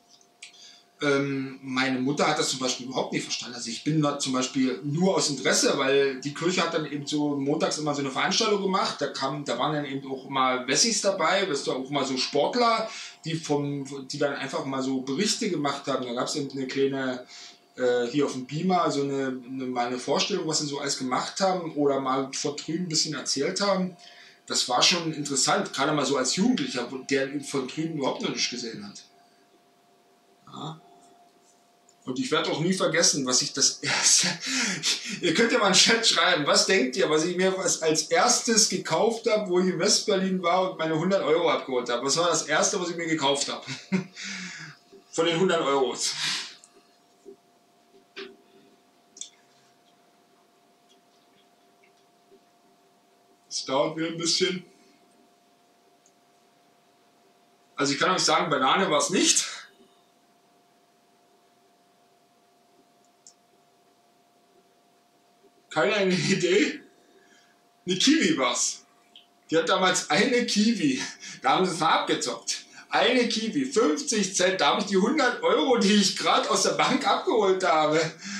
Meine Mutter hat das zum Beispiel überhaupt nicht verstanden. Also ich bin da zum Beispiel nur aus Interesse, weil die Kirche hat dann eben so montags immer so eine Veranstaltung gemacht. Da waren dann eben auch mal Wessis dabei, weißt du, auch mal so Sportler, die dann einfach mal so Berichte gemacht haben. Da gab es eben eine kleine, hier auf dem Beamer, so mal eine Vorstellung, was sie so alles gemacht haben oder mal von drüben ein bisschen erzählt haben. Das war schon interessant, gerade mal so als Jugendlicher, der von drüben überhaupt noch nicht gesehen hat. Ja. Und ich werde auch nie vergessen, was ich das erste... Ihr könnt ja mal einen Chat schreiben, was denkt ihr, was ich mir als erstes gekauft habe, wo ich in Westberlin war und meine 100 Euro abgeholt habe. Was war das erste, was ich mir gekauft habe? Von den 100 Euros. Es dauert wieder ein bisschen. Also ich kann euch sagen, Banane war es nicht. Keine Idee? Eine Kiwi war's. Die hat damals eine Kiwi. Da haben sie es mal abgezockt. Eine Kiwi, 50 Cent. Da habe ich die 100 Euro, die ich gerade aus der Bank abgeholt habe.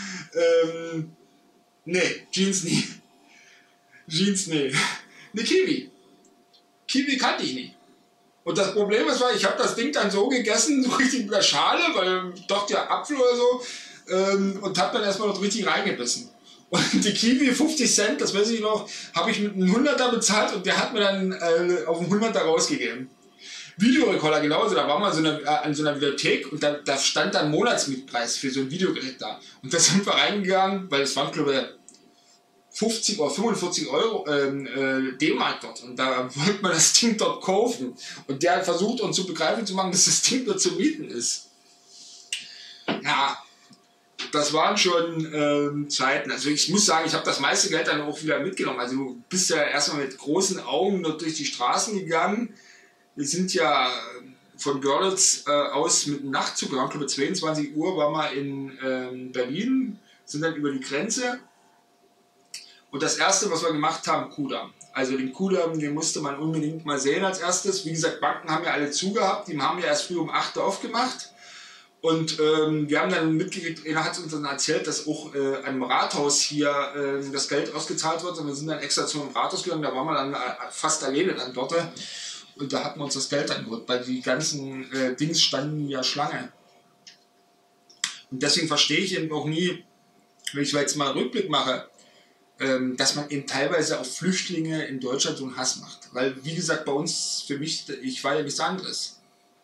Nee, Jeans nie. Jeans nee. Eine Kiwi. Kiwi kannte ich nie. Und das Problem ist, ich habe das Ding dann so gegessen, so richtig mit der Schale, weil doch der Apfel oder so, und habe dann erstmal noch richtig reingebissen. Und die Kiwi, 50 Cent, das weiß ich noch, habe ich mit einem 100er bezahlt und der hat mir dann auf einen 100er rausgegeben. Videorekorder genauso, da war mal an so einer Videothek und da stand dann Monatsmietpreis für so ein Videogerät da. Und da sind wir reingegangen, weil es waren, glaube ich, 50 oder 45 Euro D-Mark dort. Und da wollte man das Ding dort kaufen. Und der hat versucht, uns zu begreifen zu machen, dass das Ding dort zu mieten ist. Ja. Das waren schon Zeiten. Also ich muss sagen, ich habe das meiste Geld dann auch wieder mitgenommen. Also du bist ja erstmal mit großen Augen dort durch die Straßen gegangen. Wir sind ja von Görlitz aus mit dem Nachtzug, ich glaube 22 Uhr waren wir in Berlin, sind dann über die Grenze. Und das erste, was wir gemacht haben, Kudamm. Also den Kudamm, den musste man unbedingt mal sehen als erstes. Wie gesagt, Banken haben ja alle zugehabt, die haben ja erst früh um 8 Uhr aufgemacht. Und wir haben dann mitgekriegt, einer hat uns dann erzählt, dass auch am Rathaus hier das Geld ausgezahlt wird. Und wir sind dann extra zum Rathaus gegangen, da waren wir dann fast alleine dann dort. Und da hatten wir uns das Geld dann geholt, weil die ganzen Dings standen ja Schlange. Und deswegen verstehe ich eben auch nie, wenn ich jetzt mal einen Rückblick mache, dass man eben teilweise auf Flüchtlinge in Deutschland so einen Hass macht. Weil, wie gesagt, bei uns, für mich, ich war ja nichts anderes.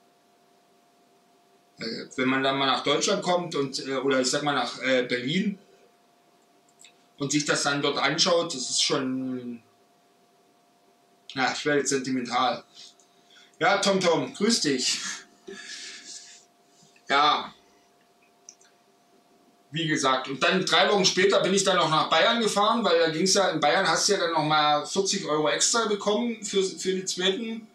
Wenn man dann mal nach Deutschland kommt oder ich sag mal nach Berlin und sich das dann dort anschaut, das ist schon, na, ich werde jetzt sentimental. Ja, Tom, grüß dich. Ja, wie gesagt, und dann 3 Wochen später bin ich dann noch nach Bayern gefahren, weil da ging es ja, in Bayern hast du ja dann nochmal 40 Euro extra bekommen für den zweiten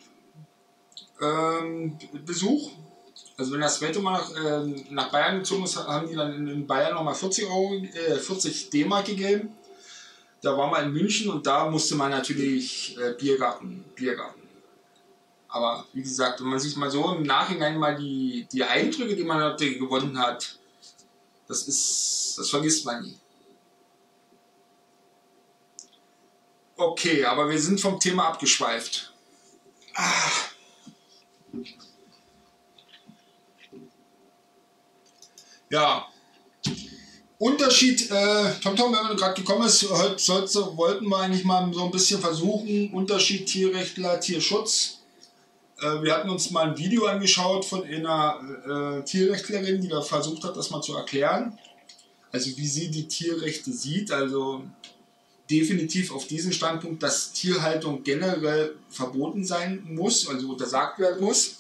Besuch. Also wenn das zweite Mal nach Bayern gezogen ist, haben die dann in Bayern nochmal 40 D-Mark gegeben. Da waren wir in München und da musste man natürlich Biergarten. Aber wie gesagt, wenn man sich mal so im Nachhinein mal die Eindrücke, die man dort gewonnen hat, das vergisst man nie. Okay, aber wir sind vom Thema abgeschweift. Ja, Unterschied, Tom, wenn man gerade gekommen ist, heute wollten wir eigentlich mal so ein bisschen versuchen, Unterschied Tierrechtler, Tierschutz. Wir hatten uns mal ein Video angeschaut von einer Tierrechtlerin, die da versucht hat, das mal zu erklären. Also wie sie die Tierrechte sieht, also definitiv auf diesen Standpunkt, dass Tierhaltung generell verboten sein muss, also untersagt werden muss.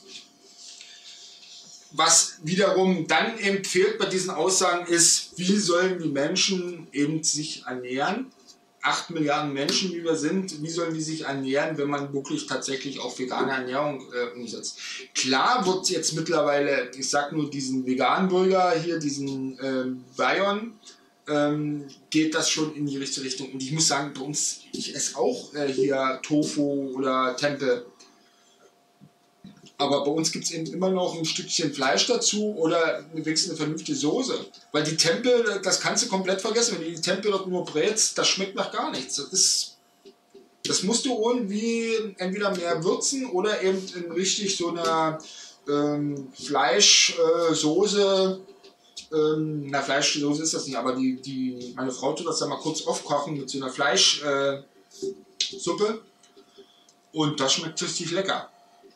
Was wiederum dann eben fehlt bei diesen Aussagen ist, wie sollen die Menschen eben sich ernähren? 8 Milliarden Menschen, wie wir sind, wie sollen die sich ernähren, wenn man wirklich tatsächlich auch vegane Ernährung umsetzt? Klar wird jetzt mittlerweile, ich sag nur diesen veganen Burger hier, diesen Bion, geht das schon in die richtige Richtung. Und ich muss sagen, bei uns, ich esse auch hier Tofu oder Tempeh. Aber bei uns gibt es eben immer noch ein Stückchen Fleisch dazu oder wenigstens eine vernünftige Soße. Weil die Tempeh, das kannst du komplett vergessen. Wenn du die Tempeh dort nur brätst, das schmeckt nach gar nichts. Das musst du irgendwie entweder mehr würzen oder eben in richtig so einer Fleischsoße. Na, Fleischsoße ist das nicht, aber meine Frau tut das dann mal kurz aufkochen mit so einer Fleischsuppe. Und das schmeckt richtig lecker.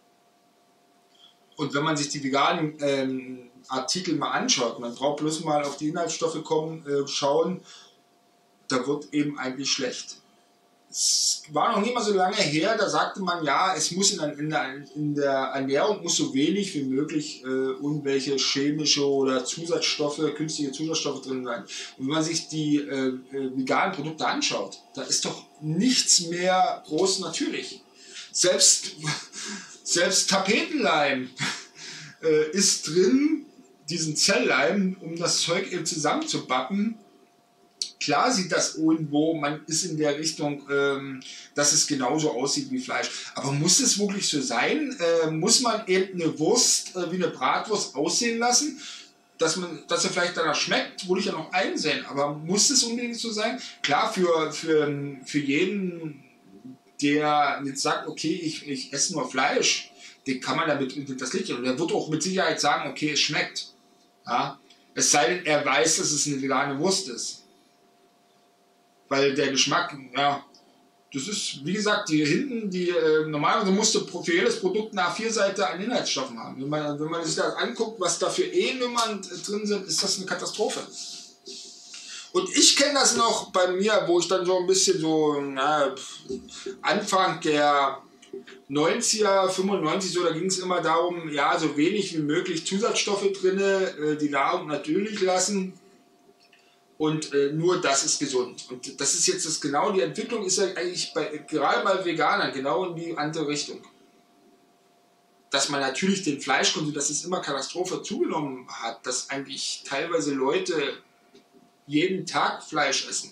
Und wenn man sich die veganen Artikel mal anschaut, man braucht bloß mal auf die Inhaltsstoffe schauen, da wird eben eigentlich schlecht. Es war noch nicht mal so lange her, da sagte man, ja, es muss in der Ernährung muss so wenig wie möglich irgendwelche chemische oder Zusatzstoffe, künstliche Zusatzstoffe drin sein. Und wenn man sich die veganen Produkte anschaut, da ist doch nichts mehr groß natürlich. Selbst Tapetenleim ist drin, diesen Zellleim, um das Zeug eben zusammenzubappen. Klar sieht das irgendwo, man ist in der Richtung, dass es genauso aussieht wie Fleisch. Aber muss es wirklich so sein? Muss man eben eine Wurst wie eine Bratwurst aussehen lassen, dass sie vielleicht danach schmeckt, würde ich ja noch einsehen. Aber muss es unbedingt so sein? Klar, für jeden, der jetzt sagt, okay, ich esse nur Fleisch, den kann man damit unter das Licht. Und der wird auch mit Sicherheit sagen, okay, es schmeckt. Ja? Es sei denn, er weiß, dass es eine vegane Wurst ist. Weil der Geschmack, ja, das ist, wie gesagt, normalerweise musst du für jedes Produkt eine A4-Seite an Inhaltsstoffen haben. Wenn man sich das anguckt, was da für E-Nummern drin sind, ist das eine Katastrophe. Und ich kenne das noch bei mir, wo ich dann so ein bisschen so, Anfang der 90er, 95, so, da ging es immer darum, ja, so wenig wie möglich Zusatzstoffe drin, die Nahrung natürlich lassen. Und nur das ist gesund. Und das ist jetzt genau die Entwicklung, ist ja eigentlich gerade bei Veganern genau in die andere Richtung. Dass man natürlich den Fleischkonsum, dass es immer Katastrophe zugenommen hat, dass eigentlich teilweise Leute jeden Tag Fleisch essen.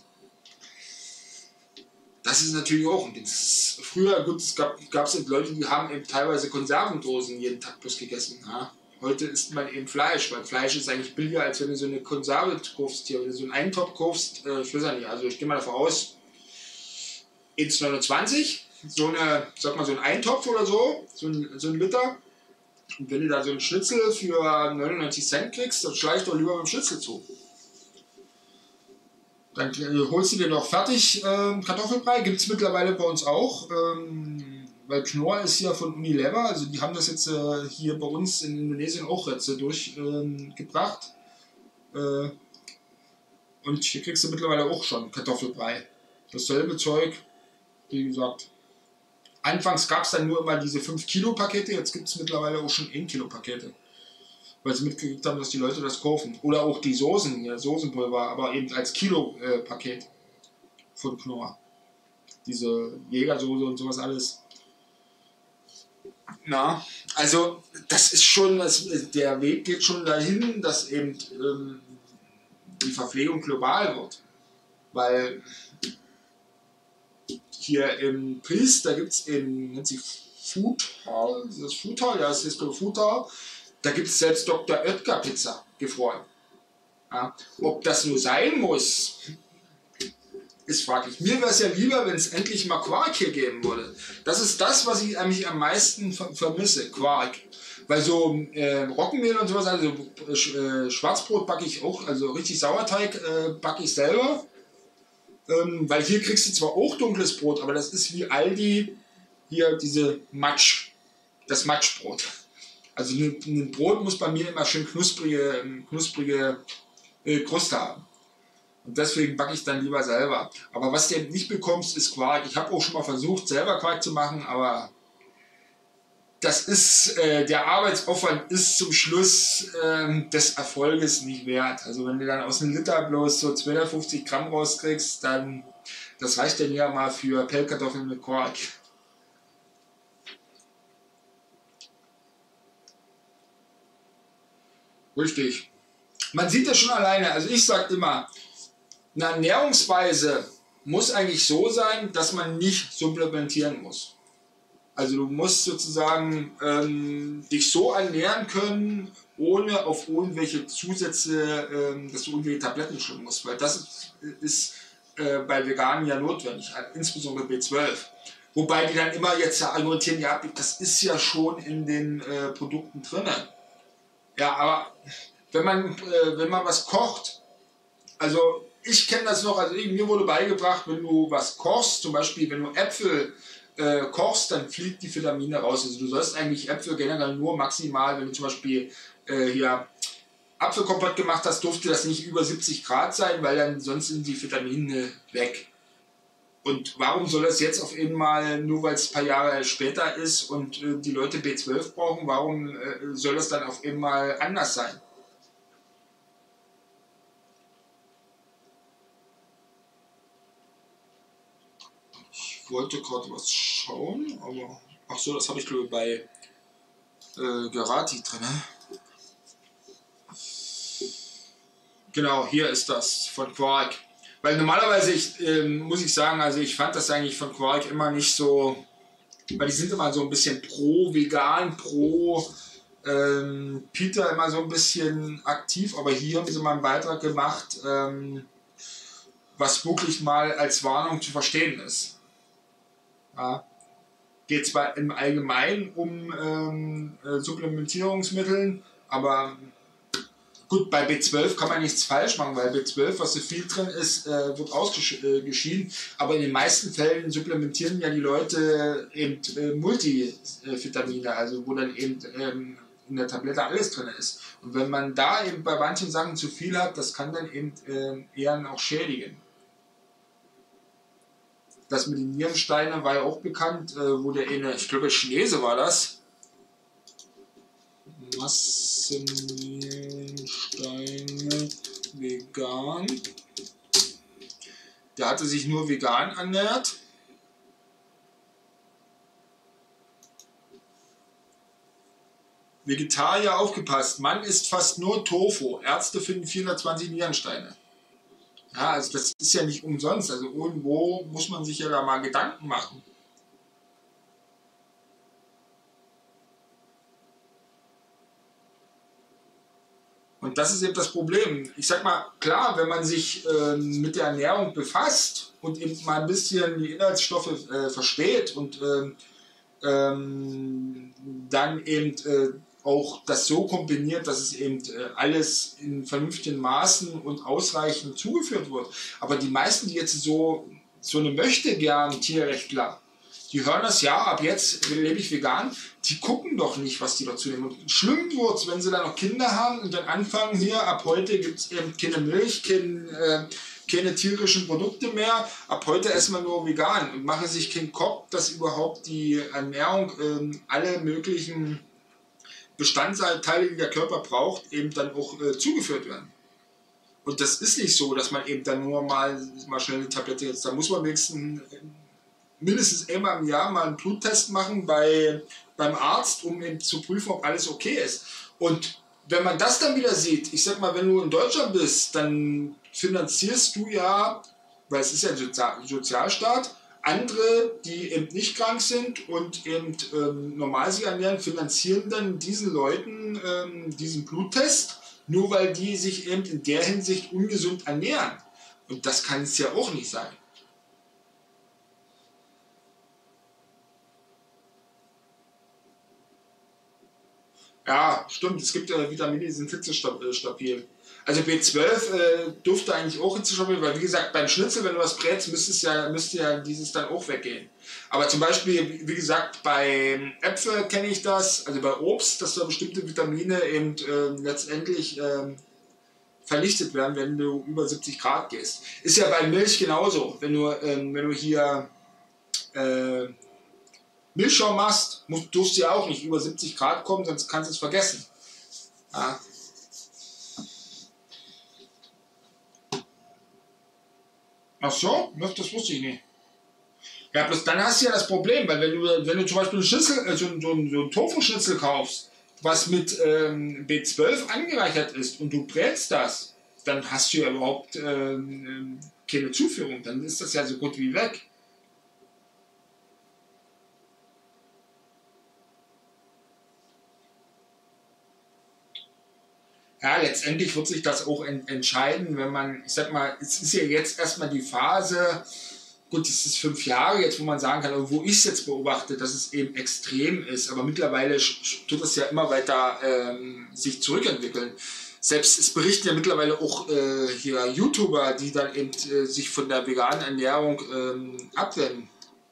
Das ist natürlich auch ein Ding. Früher, gut, es gab eben Leute, die haben eben teilweise Konservendosen jeden Tag bloß gegessen. Ja? Heute isst man eben Fleisch, weil Fleisch ist eigentlich billiger, als wenn du so eine Konserve kaufst hier. Wenn du so einen Eintopf kaufst, ich weiß ja nicht, also ich gehe mal davon aus, 1,29, so ein Eintopf oder so ein Liter. Und wenn du da so einen Schnitzel für 99 Cent kriegst, dann schlage ich doch lieber mit dem Schnitzel zu. Dann holst du dir noch fertig Kartoffelbrei, gibt es mittlerweile bei uns auch. Weil Knorr ist ja von Unilever, also die haben das jetzt hier bei uns in Indonesien auch jetzt durchgebracht. Und hier kriegst du mittlerweile auch schon Kartoffelbrei. Dasselbe Zeug, wie gesagt. Anfangs gab es dann nur immer diese 5 Kilo Pakete, jetzt gibt es mittlerweile auch schon 1 Kilo Pakete. Weil sie mitgekriegt haben, dass die Leute das kaufen. Oder auch die Soßenpulver, aber eben als Kilo Paket von Knorr. Diese Jägersoße und sowas alles. Na, also das ist schon, der Weg geht schon dahin, dass eben die Verpflegung global wird. Weil hier im Pilz, da gibt es nennt sich Food Hall, das Food Hall, ja, das ist das Food Hall, da gibt es selbst Dr. Oetker Pizza gefroren. Ja, ob das nur sein muss, ist fraglich. Mir wäre es ja lieber, wenn es endlich mal Quark hier geben würde. Das ist das, was ich eigentlich am meisten vermisse, Quark. Weil so Roggenmehl und sowas, also Schwarzbrot backe ich auch, also richtig Sauerteig backe ich selber. Weil hier kriegst du zwar auch dunkles Brot, aber das ist wie Aldi hier das Matschbrot. Also ein Brot muss bei mir immer schön knusprige Kruste haben. Und deswegen backe ich dann lieber selber. Aber was du eben nicht bekommst, ist Quark. Ich habe auch schon mal versucht, selber Quark zu machen, aber das ist, der Arbeitsaufwand ist zum Schluss des Erfolges nicht wert. Also wenn du dann aus einem Liter bloß so 250 Gramm rauskriegst, dann das reicht dann ja mal für Pellkartoffeln mit Quark. Richtig. Man sieht das schon alleine. Also ich sage immer, eine Ernährungsweise muss eigentlich so sein, dass man nicht supplementieren muss. Also du musst sozusagen dich so ernähren können, ohne auf irgendwelche Zusätze, dass du irgendwelche Tabletten schlucken musst, weil das ist bei Veganen ja notwendig, insbesondere B12. Wobei die dann immer jetzt argumentieren, ja, das ist ja schon in den Produkten drin. Ja, aber wenn man was kocht, also ich kenne das noch, also mir wurde beigebracht, wenn du was kochst, zum Beispiel wenn du Äpfel kochst, dann fliegt die Vitamine raus. Also du sollst eigentlich Äpfel generell nur maximal, wenn du zum Beispiel hier Apfelkompott gemacht hast, durfte das nicht über 70 Grad sein, weil dann sonst sind die Vitamine weg. Und warum soll das jetzt auf einmal, nur weil es ein paar Jahre später ist und die Leute B12 brauchen, warum soll das dann auf einmal anders sein? Ich wollte gerade was schauen, aber ach so, das habe ich glaube ich bei Gerati drin. Genau, hier ist das von Quark. Weil normalerweise, muss ich sagen, also ich fand das eigentlich von Quark immer nicht so, weil die sind immer so ein bisschen pro vegan, pro Peter immer so ein bisschen aktiv, aber hier haben sie mal einen Beitrag gemacht, was wirklich mal als Warnung zu verstehen ist. Ja. Geht zwar im Allgemeinen um Supplementierungsmitteln, aber gut, bei B12 kann man nichts falsch machen, weil B12, was so viel drin ist, wird ausgeschieden. Aber in den meisten Fällen supplementieren ja die Leute eben Multivitamine, also wo dann eben in der Tablette alles drin ist. Und wenn man da eben bei manchen Sachen zu viel hat, das kann dann eben eher auch schädigen. Das mit den Nierensteinen war ja auch bekannt, wo der eine, ich glaube Chinese war das, Massennierensteine vegan. Der hatte sich nur vegan ernährt. Vegetarier aufgepasst, Mann isst fast nur Tofu. Ärzte finden 420 Nierensteine. Ja, also das ist ja nicht umsonst. Also irgendwo muss man sich ja da mal Gedanken machen. Und das ist eben das Problem. Ich sag mal, klar, wenn man sich mit der Ernährung befasst und eben mal ein bisschen die Inhaltsstoffe versteht und dann eben auch das so kombiniert, dass es eben alles in vernünftigen Maßen und ausreichend zugeführt wird. Aber die meisten, die jetzt so eine möchte-gern Tierrechtler, die hören das, ja, ab jetzt lebe ich vegan, die gucken doch nicht, was die dazu nehmen. Und schlimm wird es, wenn sie dann noch Kinder haben und dann anfangen, hier, ab heute gibt es eben keine Milch, keine tierischen Produkte mehr, ab heute essen wir nur vegan und machen sich keinen Kopf, dass überhaupt die Ernährung alle möglichen Bestandteile, die der Körper braucht, eben dann auch zugeführt werden. Und das ist nicht so, dass man eben dann nur mal schnell eine Tablette jetzt, da muss man mindestens einmal im Jahr mal einen Bluttest machen beim Arzt, um eben zu prüfen, ob alles okay ist. Und wenn man das dann wieder sieht, ich sag mal, wenn du in Deutschland bist, dann finanzierst du ja, weil es ist ja ein Sozialstaat, andere, die eben nicht krank sind und eben normal sich ernähren, finanzieren dann diesen Leuten diesen Bluttest, nur weil die sich eben in der Hinsicht ungesund ernähren. Und das kann es ja auch nicht sein. Ja, stimmt, es gibt Vitamine, die sind hitzestabil. Also B12 dürfte eigentlich auch hitzestabil, weil wie gesagt, beim Schnitzel, wenn du was brätst, müsste ja dieses dann auch weggehen. Aber zum Beispiel, wie gesagt, bei Äpfel kenne ich das, also bei Obst, dass da bestimmte Vitamine eben letztendlich vernichtet werden, wenn du über 70 Grad gehst. Ist ja bei Milch genauso. Wenn du hier Milchschaum machst, durfst du ja auch nicht über 70 Grad kommen, sonst kannst du es vergessen. Ja. Ach so? Das wusste ich nicht. Ja, bloß dann hast du ja das Problem, weil wenn du zum Beispiel so einen Tofu-Schnitzel kaufst, was mit B12 angereichert ist und du brätst das, dann hast du ja überhaupt keine Zuführung. Dann ist das ja so gut wie weg. Ja, letztendlich wird sich das auch entscheiden, wenn man, ich sag mal, es ist ja jetzt erstmal die Phase, gut, es ist 5 Jahre jetzt, wo man sagen kann, wo ich es jetzt beobachte, dass es eben extrem ist, aber mittlerweile tut es ja immer weiter sich zurückentwickeln. Selbst es berichten ja mittlerweile auch hier YouTuber, die dann eben sich von der veganen Ernährung abwenden.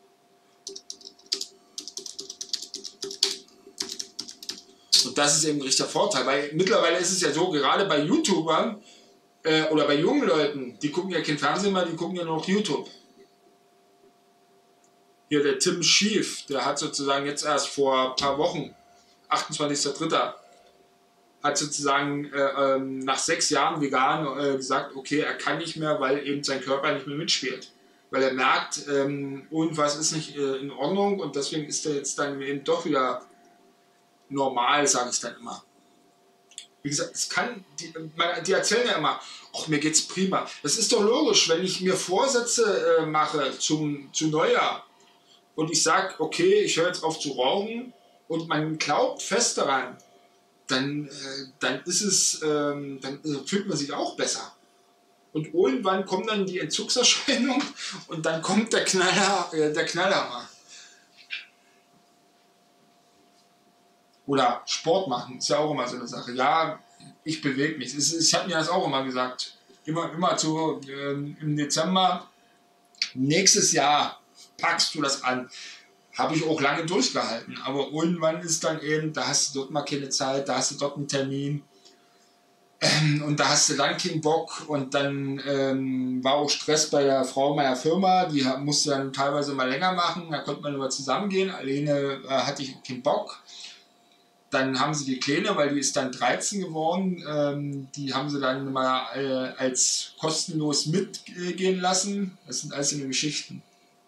Und das ist eben ein richtiger Vorteil, weil mittlerweile ist es ja so, gerade bei YouTubern oder bei jungen Leuten, die gucken ja kein Fernsehen mehr, die gucken ja nur noch YouTube. Hier der Tim Schief, der hat sozusagen jetzt erst vor ein paar Wochen, 28.03., hat sozusagen nach 6 Jahren vegan gesagt, okay, er kann nicht mehr, weil eben sein Körper nicht mehr mitspielt. Weil er merkt, irgendwas ist nicht in Ordnung und deswegen ist er jetzt dann eben doch wieder normal, sage ich dann immer. Wie gesagt, es kann, die erzählen ja immer, ach, mir geht's prima. Das ist doch logisch, wenn ich mir Vorsätze mache zu Neujahr und ich sage, okay, ich höre jetzt auf zu rauchen und man glaubt fest daran, dann ist es, dann fühlt man sich auch besser. Und irgendwann kommen dann die Entzugserscheinungen und dann kommt der Knallhammer. Oder Sport machen, ist ja auch immer so eine Sache. Ja, ich bewege mich. Ich habe mir das auch immer gesagt. Immer so im Dezember, nächstes Jahr packst du das an. Habe ich auch lange durchgehalten. Aber irgendwann ist dann eben, da hast du dort mal keine Zeit, da hast du dort einen Termin. Und da hast du dann keinen Bock. Und dann war auch Stress bei der Frau meiner Firma. Die musste dann teilweise mal länger machen. Da konnte man immer zusammengehen. Alleine hatte ich keinen Bock. Dann haben sie die Kleine, weil die ist dann 13 geworden, die haben sie dann mal als kostenlos mitgehen lassen. Das sind alles so eine Geschichten,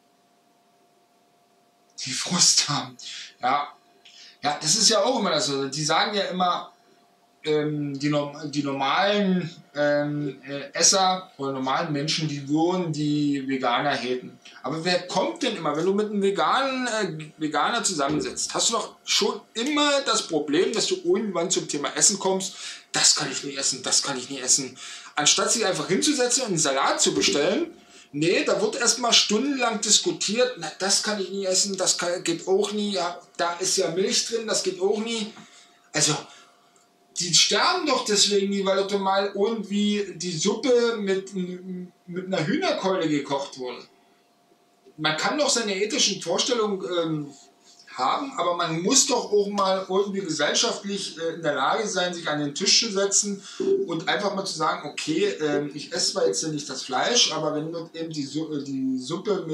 die Frust haben. Ja, das ist ja auch immer das so. Die sagen ja immer, die normalen Esser oder normalen Menschen, die würden die Veganer haten. Aber wer kommt denn immer, wenn du mit einem Veganer zusammensitzt, hast du doch schon immer das Problem, dass du irgendwann zum Thema Essen kommst, das kann ich nie essen, das kann ich nie essen. Anstatt sich einfach hinzusetzen und einen Salat zu bestellen, nee, da wird erstmal stundenlang diskutiert, na, das kann ich nie essen, geht auch nie, ja, da ist ja Milch drin, das geht auch nie. Also, die sterben doch deswegen nie, weil doch mal irgendwie die Suppe mit einer Hühnerkeule gekocht wurde. Man kann doch seine ethischen Vorstellungen haben, aber man muss doch auch mal irgendwie gesellschaftlich in der Lage sein, sich an den Tisch zu setzen und einfach mal zu sagen, okay, ich esse zwar jetzt nicht das Fleisch, aber wenn dort eben die Suppe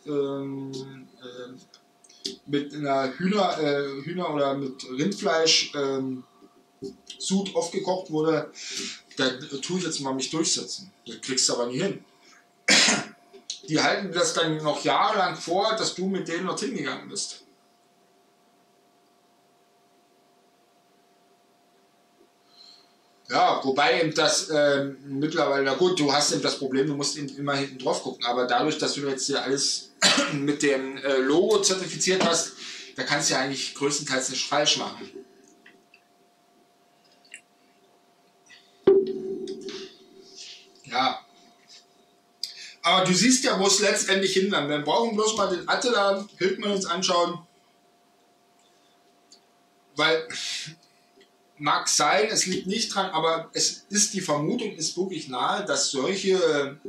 mit einer Hühner oder mit Rindfleisch Sud aufgekocht wurde, da tue ich jetzt mal mich durchsetzen. Das kriegst du aber nie hin. Die halten das dann noch jahrelang vor, dass du mit denen dorthin gegangen bist. Ja, wobei eben das mittlerweile, na gut, du hast eben das Problem, du musst eben immer hinten drauf gucken, aber dadurch, dass du jetzt hier alles mit dem Logo zertifiziert hast, da kannst du ja eigentlich größtenteils nicht falsch machen. Ja. Aber du siehst ja, wo es letztendlich hinlandet. Wir brauchen bloß mal den Attila Hildmann uns anschauen. Weil, mag sein, es liegt nicht dran, aber es ist, die Vermutung ist wirklich nahe, dass solche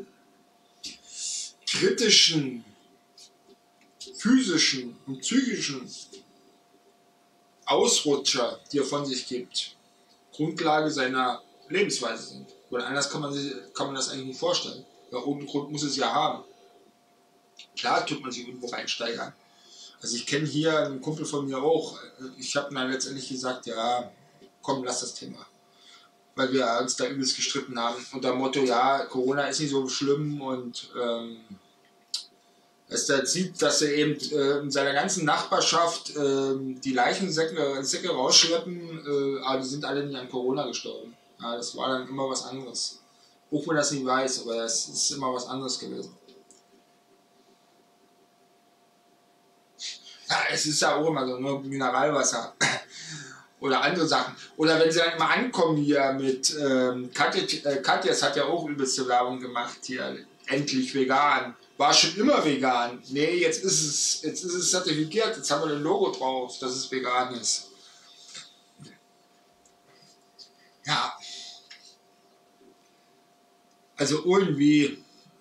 kritischen, physischen und psychischen Ausrutscher, die er von sich gibt, Grundlage seiner Lebensweise sind. Oder anders kann man das eigentlich nicht vorstellen. Ja, irgendeinen Grund muss es ja haben. Klar tut man sich irgendwo reinsteigern. Also ich kenne hier einen Kumpel von mir auch. Ich habe dann letztendlich gesagt, ja, komm, lass das Thema. Weil wir uns da übelst gestritten haben. Unter dem Motto, ja, Corona ist nicht so schlimm und dass er sieht, dass er eben in seiner ganzen Nachbarschaft die Leichensäcke rausschleppen, aber die sind alle nicht an Corona gestorben. Ja, das war dann immer was anderes. Auch wenn er das nicht weiß, aber es ist immer was anderes gewesen. Ja, es ist ja auch immer so, nur Mineralwasser. Oder andere Sachen. Oder wenn sie dann immer ankommen hier mit Katjas hat ja auch übelste Werbung gemacht hier. Endlich vegan. War schon immer vegan. Nee, jetzt ist es zertifiziert. Jetzt haben wir ein Logo drauf, dass es vegan ist. Ja. Also irgendwie.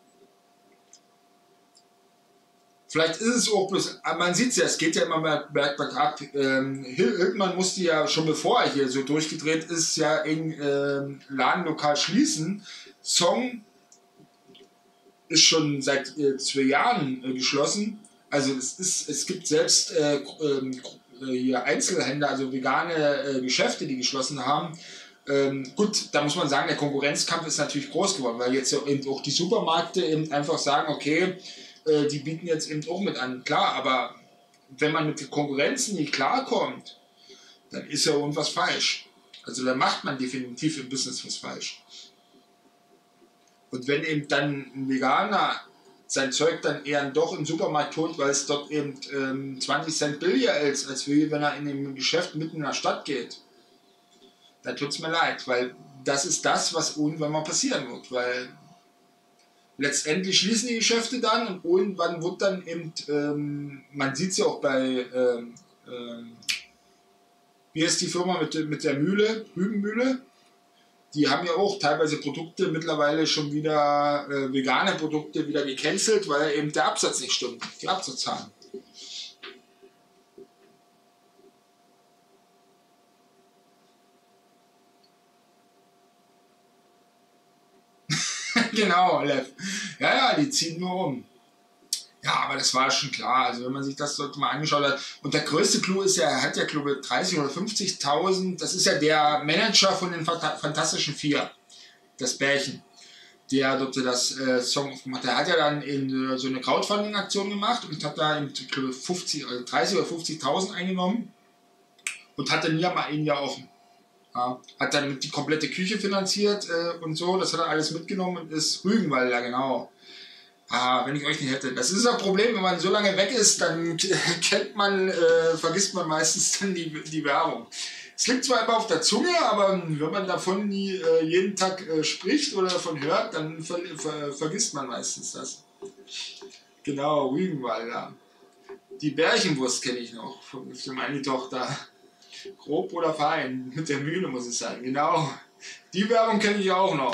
Vielleicht ist es auch bloß, man sieht es ja, es geht ja immer bergab ab. Hildmann musste ja schon bevor er hier so durchgedreht ist, ja in Ladenlokal schließen. Song ist schon seit 2 Jahren geschlossen. Also es gibt selbst hier Einzelhändler, also vegane Geschäfte, die geschlossen haben. Gut, da muss man sagen, der Konkurrenzkampf ist natürlich groß geworden, weil jetzt eben auch die Supermärkte eben einfach sagen, okay, die bieten jetzt eben auch mit an. Klar, aber wenn man mit der Konkurrenz nicht klarkommt, dann ist ja irgendwas falsch. Also dann macht man definitiv im Business was falsch. Und wenn eben dann ein Veganer sein Zeug dann eher doch im Supermarkt holt, weil es dort eben 20 Cent billiger ist, als wenn er in dem Geschäft mitten in der Stadt geht, dann tut es mir leid, weil das ist das, was irgendwann mal passieren wird, weil letztendlich schließen die Geschäfte dann und irgendwann wird dann eben, man sieht es ja auch bei, wie ist die Firma mit der Mühle, Rübenmühle, die haben ja auch teilweise Produkte mittlerweile schon wieder, vegane Produkte wieder gecancelt, weil eben der Absatz nicht stimmt, die Absatzzahlen. Genau, Lev. Ja, die ziehen nur um. Ja, aber das war schon klar. Also wenn man sich das dort mal angeschaut hat. Und der größte Clou ist ja, er hat ja glaube ich 30 oder 50.000. Das ist ja der Manager von den Fantastischen Vier. Das Bärchen. Der dort das Song gemacht hat. Der hat ja dann in so eine Crowdfunding-Aktion gemacht und hat da ich glaube 30 oder 50.000 eingenommen. Und hat dann hier mal ein Jahr offen. Ja, hat dann die komplette Küche finanziert und so, das hat er alles mitgenommen und ist Rügenwalder, genau. Wenn ich euch nicht hätte. Das ist das Problem, wenn man so lange weg ist, dann vergisst man meistens dann die Werbung. Es liegt zwar immer auf der Zunge, aber wenn man davon nie jeden Tag spricht oder davon hört, dann vergisst man meistens das. Genau, Rügenwalder. Die Bärchenwurst kenne ich noch, für meine Tochter. Grob oder fein, mit der Mühle muss es sein, genau. Die Werbung kenne ich auch noch.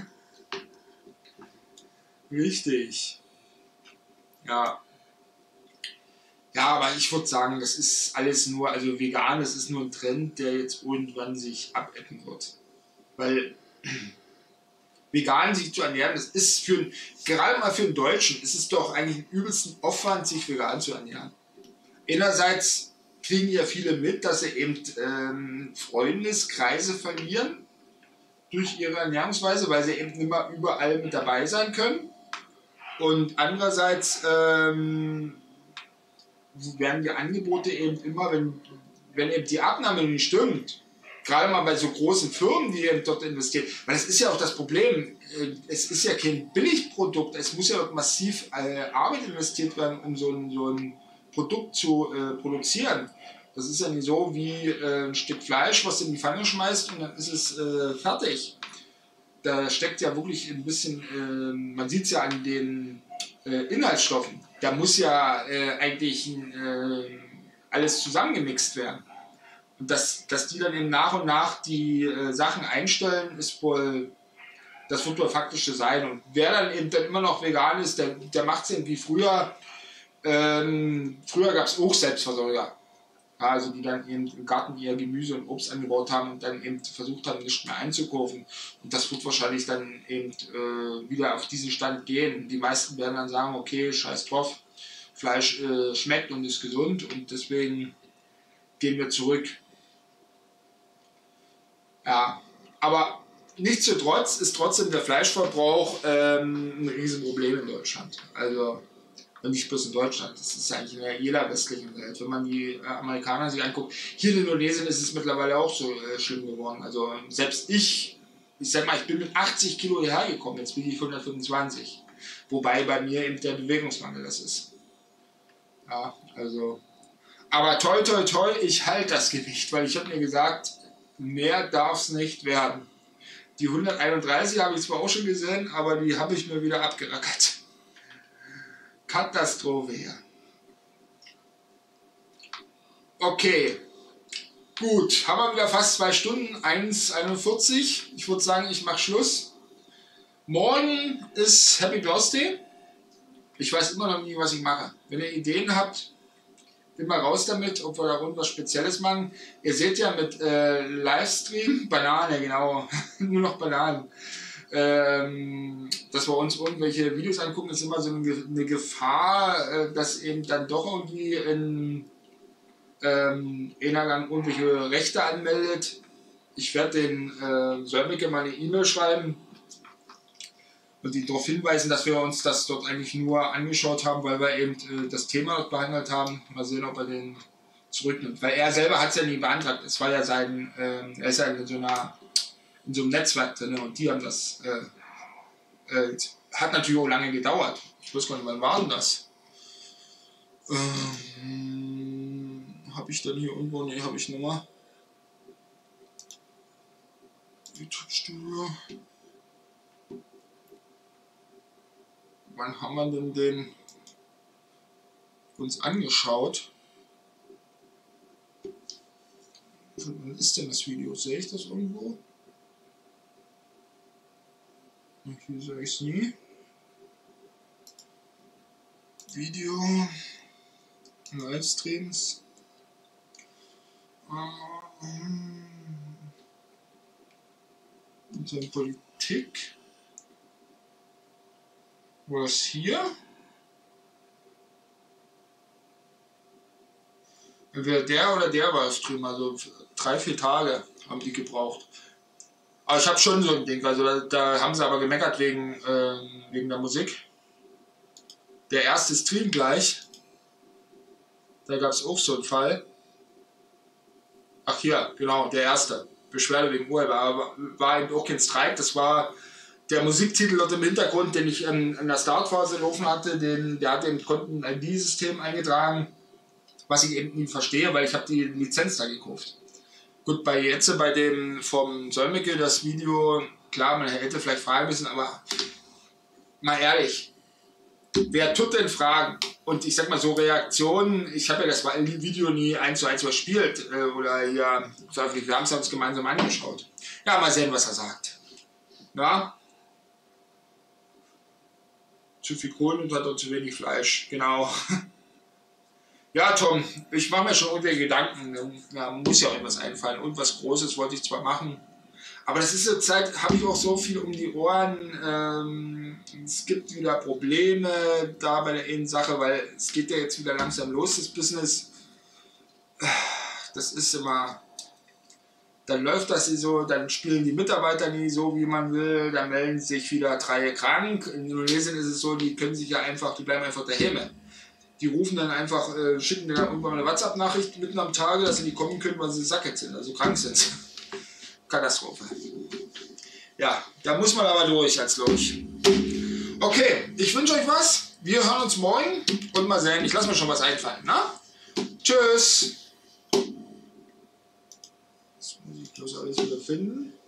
Richtig. Ja. Ja, aber ich würde sagen, das ist alles nur, also vegan, das ist nur ein Trend, der jetzt irgendwann sich abebben wird. Weil vegan sich zu ernähren, das ist gerade mal für einen Deutschen, ist es doch eigentlich ein übelsten Aufwand, sich vegan zu ernähren. Einerseits kriegen ja viele mit, dass sie eben Freundeskreise verlieren durch ihre Ernährungsweise, weil sie eben immer überall mit dabei sein können. Und andererseits werden die Angebote eben immer, wenn eben die Abnahme nicht stimmt, gerade mal bei so großen Firmen, die eben dort investieren, weil das ist ja auch das Problem, es ist ja kein Billigprodukt, es muss ja massiv Arbeit investiert werden, um so ein Produkt zu produzieren. Das ist ja nicht so wie ein Stück Fleisch, was du in die Pfanne schmeißt und dann ist es fertig. Da steckt ja wirklich ein bisschen, man sieht es ja an den Inhaltsstoffen, da muss ja eigentlich alles zusammengemixt werden. Und dass die dann eben nach und nach die Sachen einstellen, ist wohl, das wird wohl faktisch so sein. Und wer dann eben dann immer noch vegan ist, der macht es eben wie früher. Früher gab es auch Selbstversorger, also die dann eben im Garten ihr Gemüse und Obst angebaut haben und dann eben versucht haben, nichts mehr einzukaufen. Und das wird wahrscheinlich dann eben wieder auf diesen Stand gehen. Die meisten werden dann sagen, okay, scheiß drauf, Fleisch schmeckt und ist gesund und deswegen gehen wir zurück. Ja, aber nichtsdestotrotz ist trotzdem der Fleischverbrauch ein Riesenproblem in Deutschland. Also nicht bloß in Deutschland, das ist eigentlich in jeder westlichen Welt. Wenn man die Amerikaner sich anguckt, hier in Indonesien ist es mittlerweile auch so schlimm geworden. Also selbst ich sag mal, ich bin mit 80 Kilo hierher gekommen, jetzt bin ich 125. Wobei bei mir eben der Bewegungsmangel das ist. Ja, also Aber toi toi toi, ich halte das Gewicht, weil ich habe mir gesagt, mehr darf es nicht werden. Die 131 habe ich zwar auch schon gesehen, aber die habe ich mir wieder abgerackert. Katastrophe hier. Okay, gut, haben wir wieder fast 2 Stunden, 1:41. Ich würde sagen, ich mache Schluss. Morgen ist Happy Birthday. Ich weiß immer noch nie, was ich mache. Wenn ihr Ideen habt, bin mal raus damit, ob wir da irgendwas Spezielles machen. Ihr seht ja mit Livestream, Banane, genau, nur noch Bananen. Dass wir uns irgendwelche Videos angucken, ist immer so eine Gefahr, dass eben dann doch irgendwie einer dann irgendwelche Rechte anmeldet. Ich werde den Solmecke mal eine E-Mail schreiben und ihn darauf hinweisen, dass wir uns das dort eigentlich nur angeschaut haben, weil wir eben das Thema dort behandelt haben. Mal sehen, ob er den zurücknimmt. Weil er selber hat es ja nie beantragt. Es war ja er ist ja in so einem Netzwerk drin und die haben das. Hat natürlich auch lange gedauert. Ich weiß gar nicht, wann war denn das? Habe ich dann hier irgendwo? Ne, habe ich nochmal. YouTube-Studio. Wann haben wir denn den uns angeschaut? Wann ist denn das Video? Sehe ich das irgendwo? Hier sehe ich es nie. Video, Livestreams. Unsere Politik. Wo ist hier? Entweder der oder der war Stream, also 3-4 Tage haben die gebraucht. Aber ich habe schon so ein Ding, also da haben sie aber gemeckert wegen der Musik. Der erste Stream gleich, da gab es auch so einen Fall. Ach hier, genau, der erste. Beschwerde wegen Urheber, aber war eben auch kein Streit, das war der Musiktitel dort im Hintergrund, den ich in der Startphase laufen hatte, der hat den Konten-ID-System eingetragen, was ich eben nie verstehe, weil ich habe die Lizenz da gekauft. Gut, bei dem vom Solmecke, das Video, klar, man hätte vielleicht fragen müssen, aber mal ehrlich, wer tut denn fragen? Und ich sag mal so Reaktionen, ich habe ja das Video nie 1:1 überspielt oder hier veröffentlicht, wir haben es uns gemeinsam angeschaut. Ja, mal sehen, was er sagt. Ja? Zu viel Kohlen und hat er zu wenig Fleisch, genau. Ja, Tom, ich mache mir schon irgendwelche Gedanken. Ja, muss ja auch etwas einfallen. Und was Großes wollte ich zwar machen, aber das ist zur Zeit, habe ich auch so viel um die Ohren. Es gibt wieder Probleme da bei der Sache, weil es geht ja jetzt wieder langsam los, das Business. Das ist immer, dann läuft das so, dann spielen die Mitarbeiter nie so, wie man will, dann melden sich wieder 3 krank. In Indonesien ist es so, die können sich ja einfach, die bleiben einfach daheim. Die rufen dann einfach, schicken dann irgendwann eine WhatsApp-Nachricht mitten am Tage, dass sie nicht kommen können, weil sie sackert sind, also krank sind. Katastrophe. Ja, da muss man aber durch als Lurch. Okay, ich wünsche euch was. Wir hören uns morgen und mal sehen. Ich lasse mir schon was einfallen. Na? Tschüss. Jetzt muss ich bloß alles wieder finden.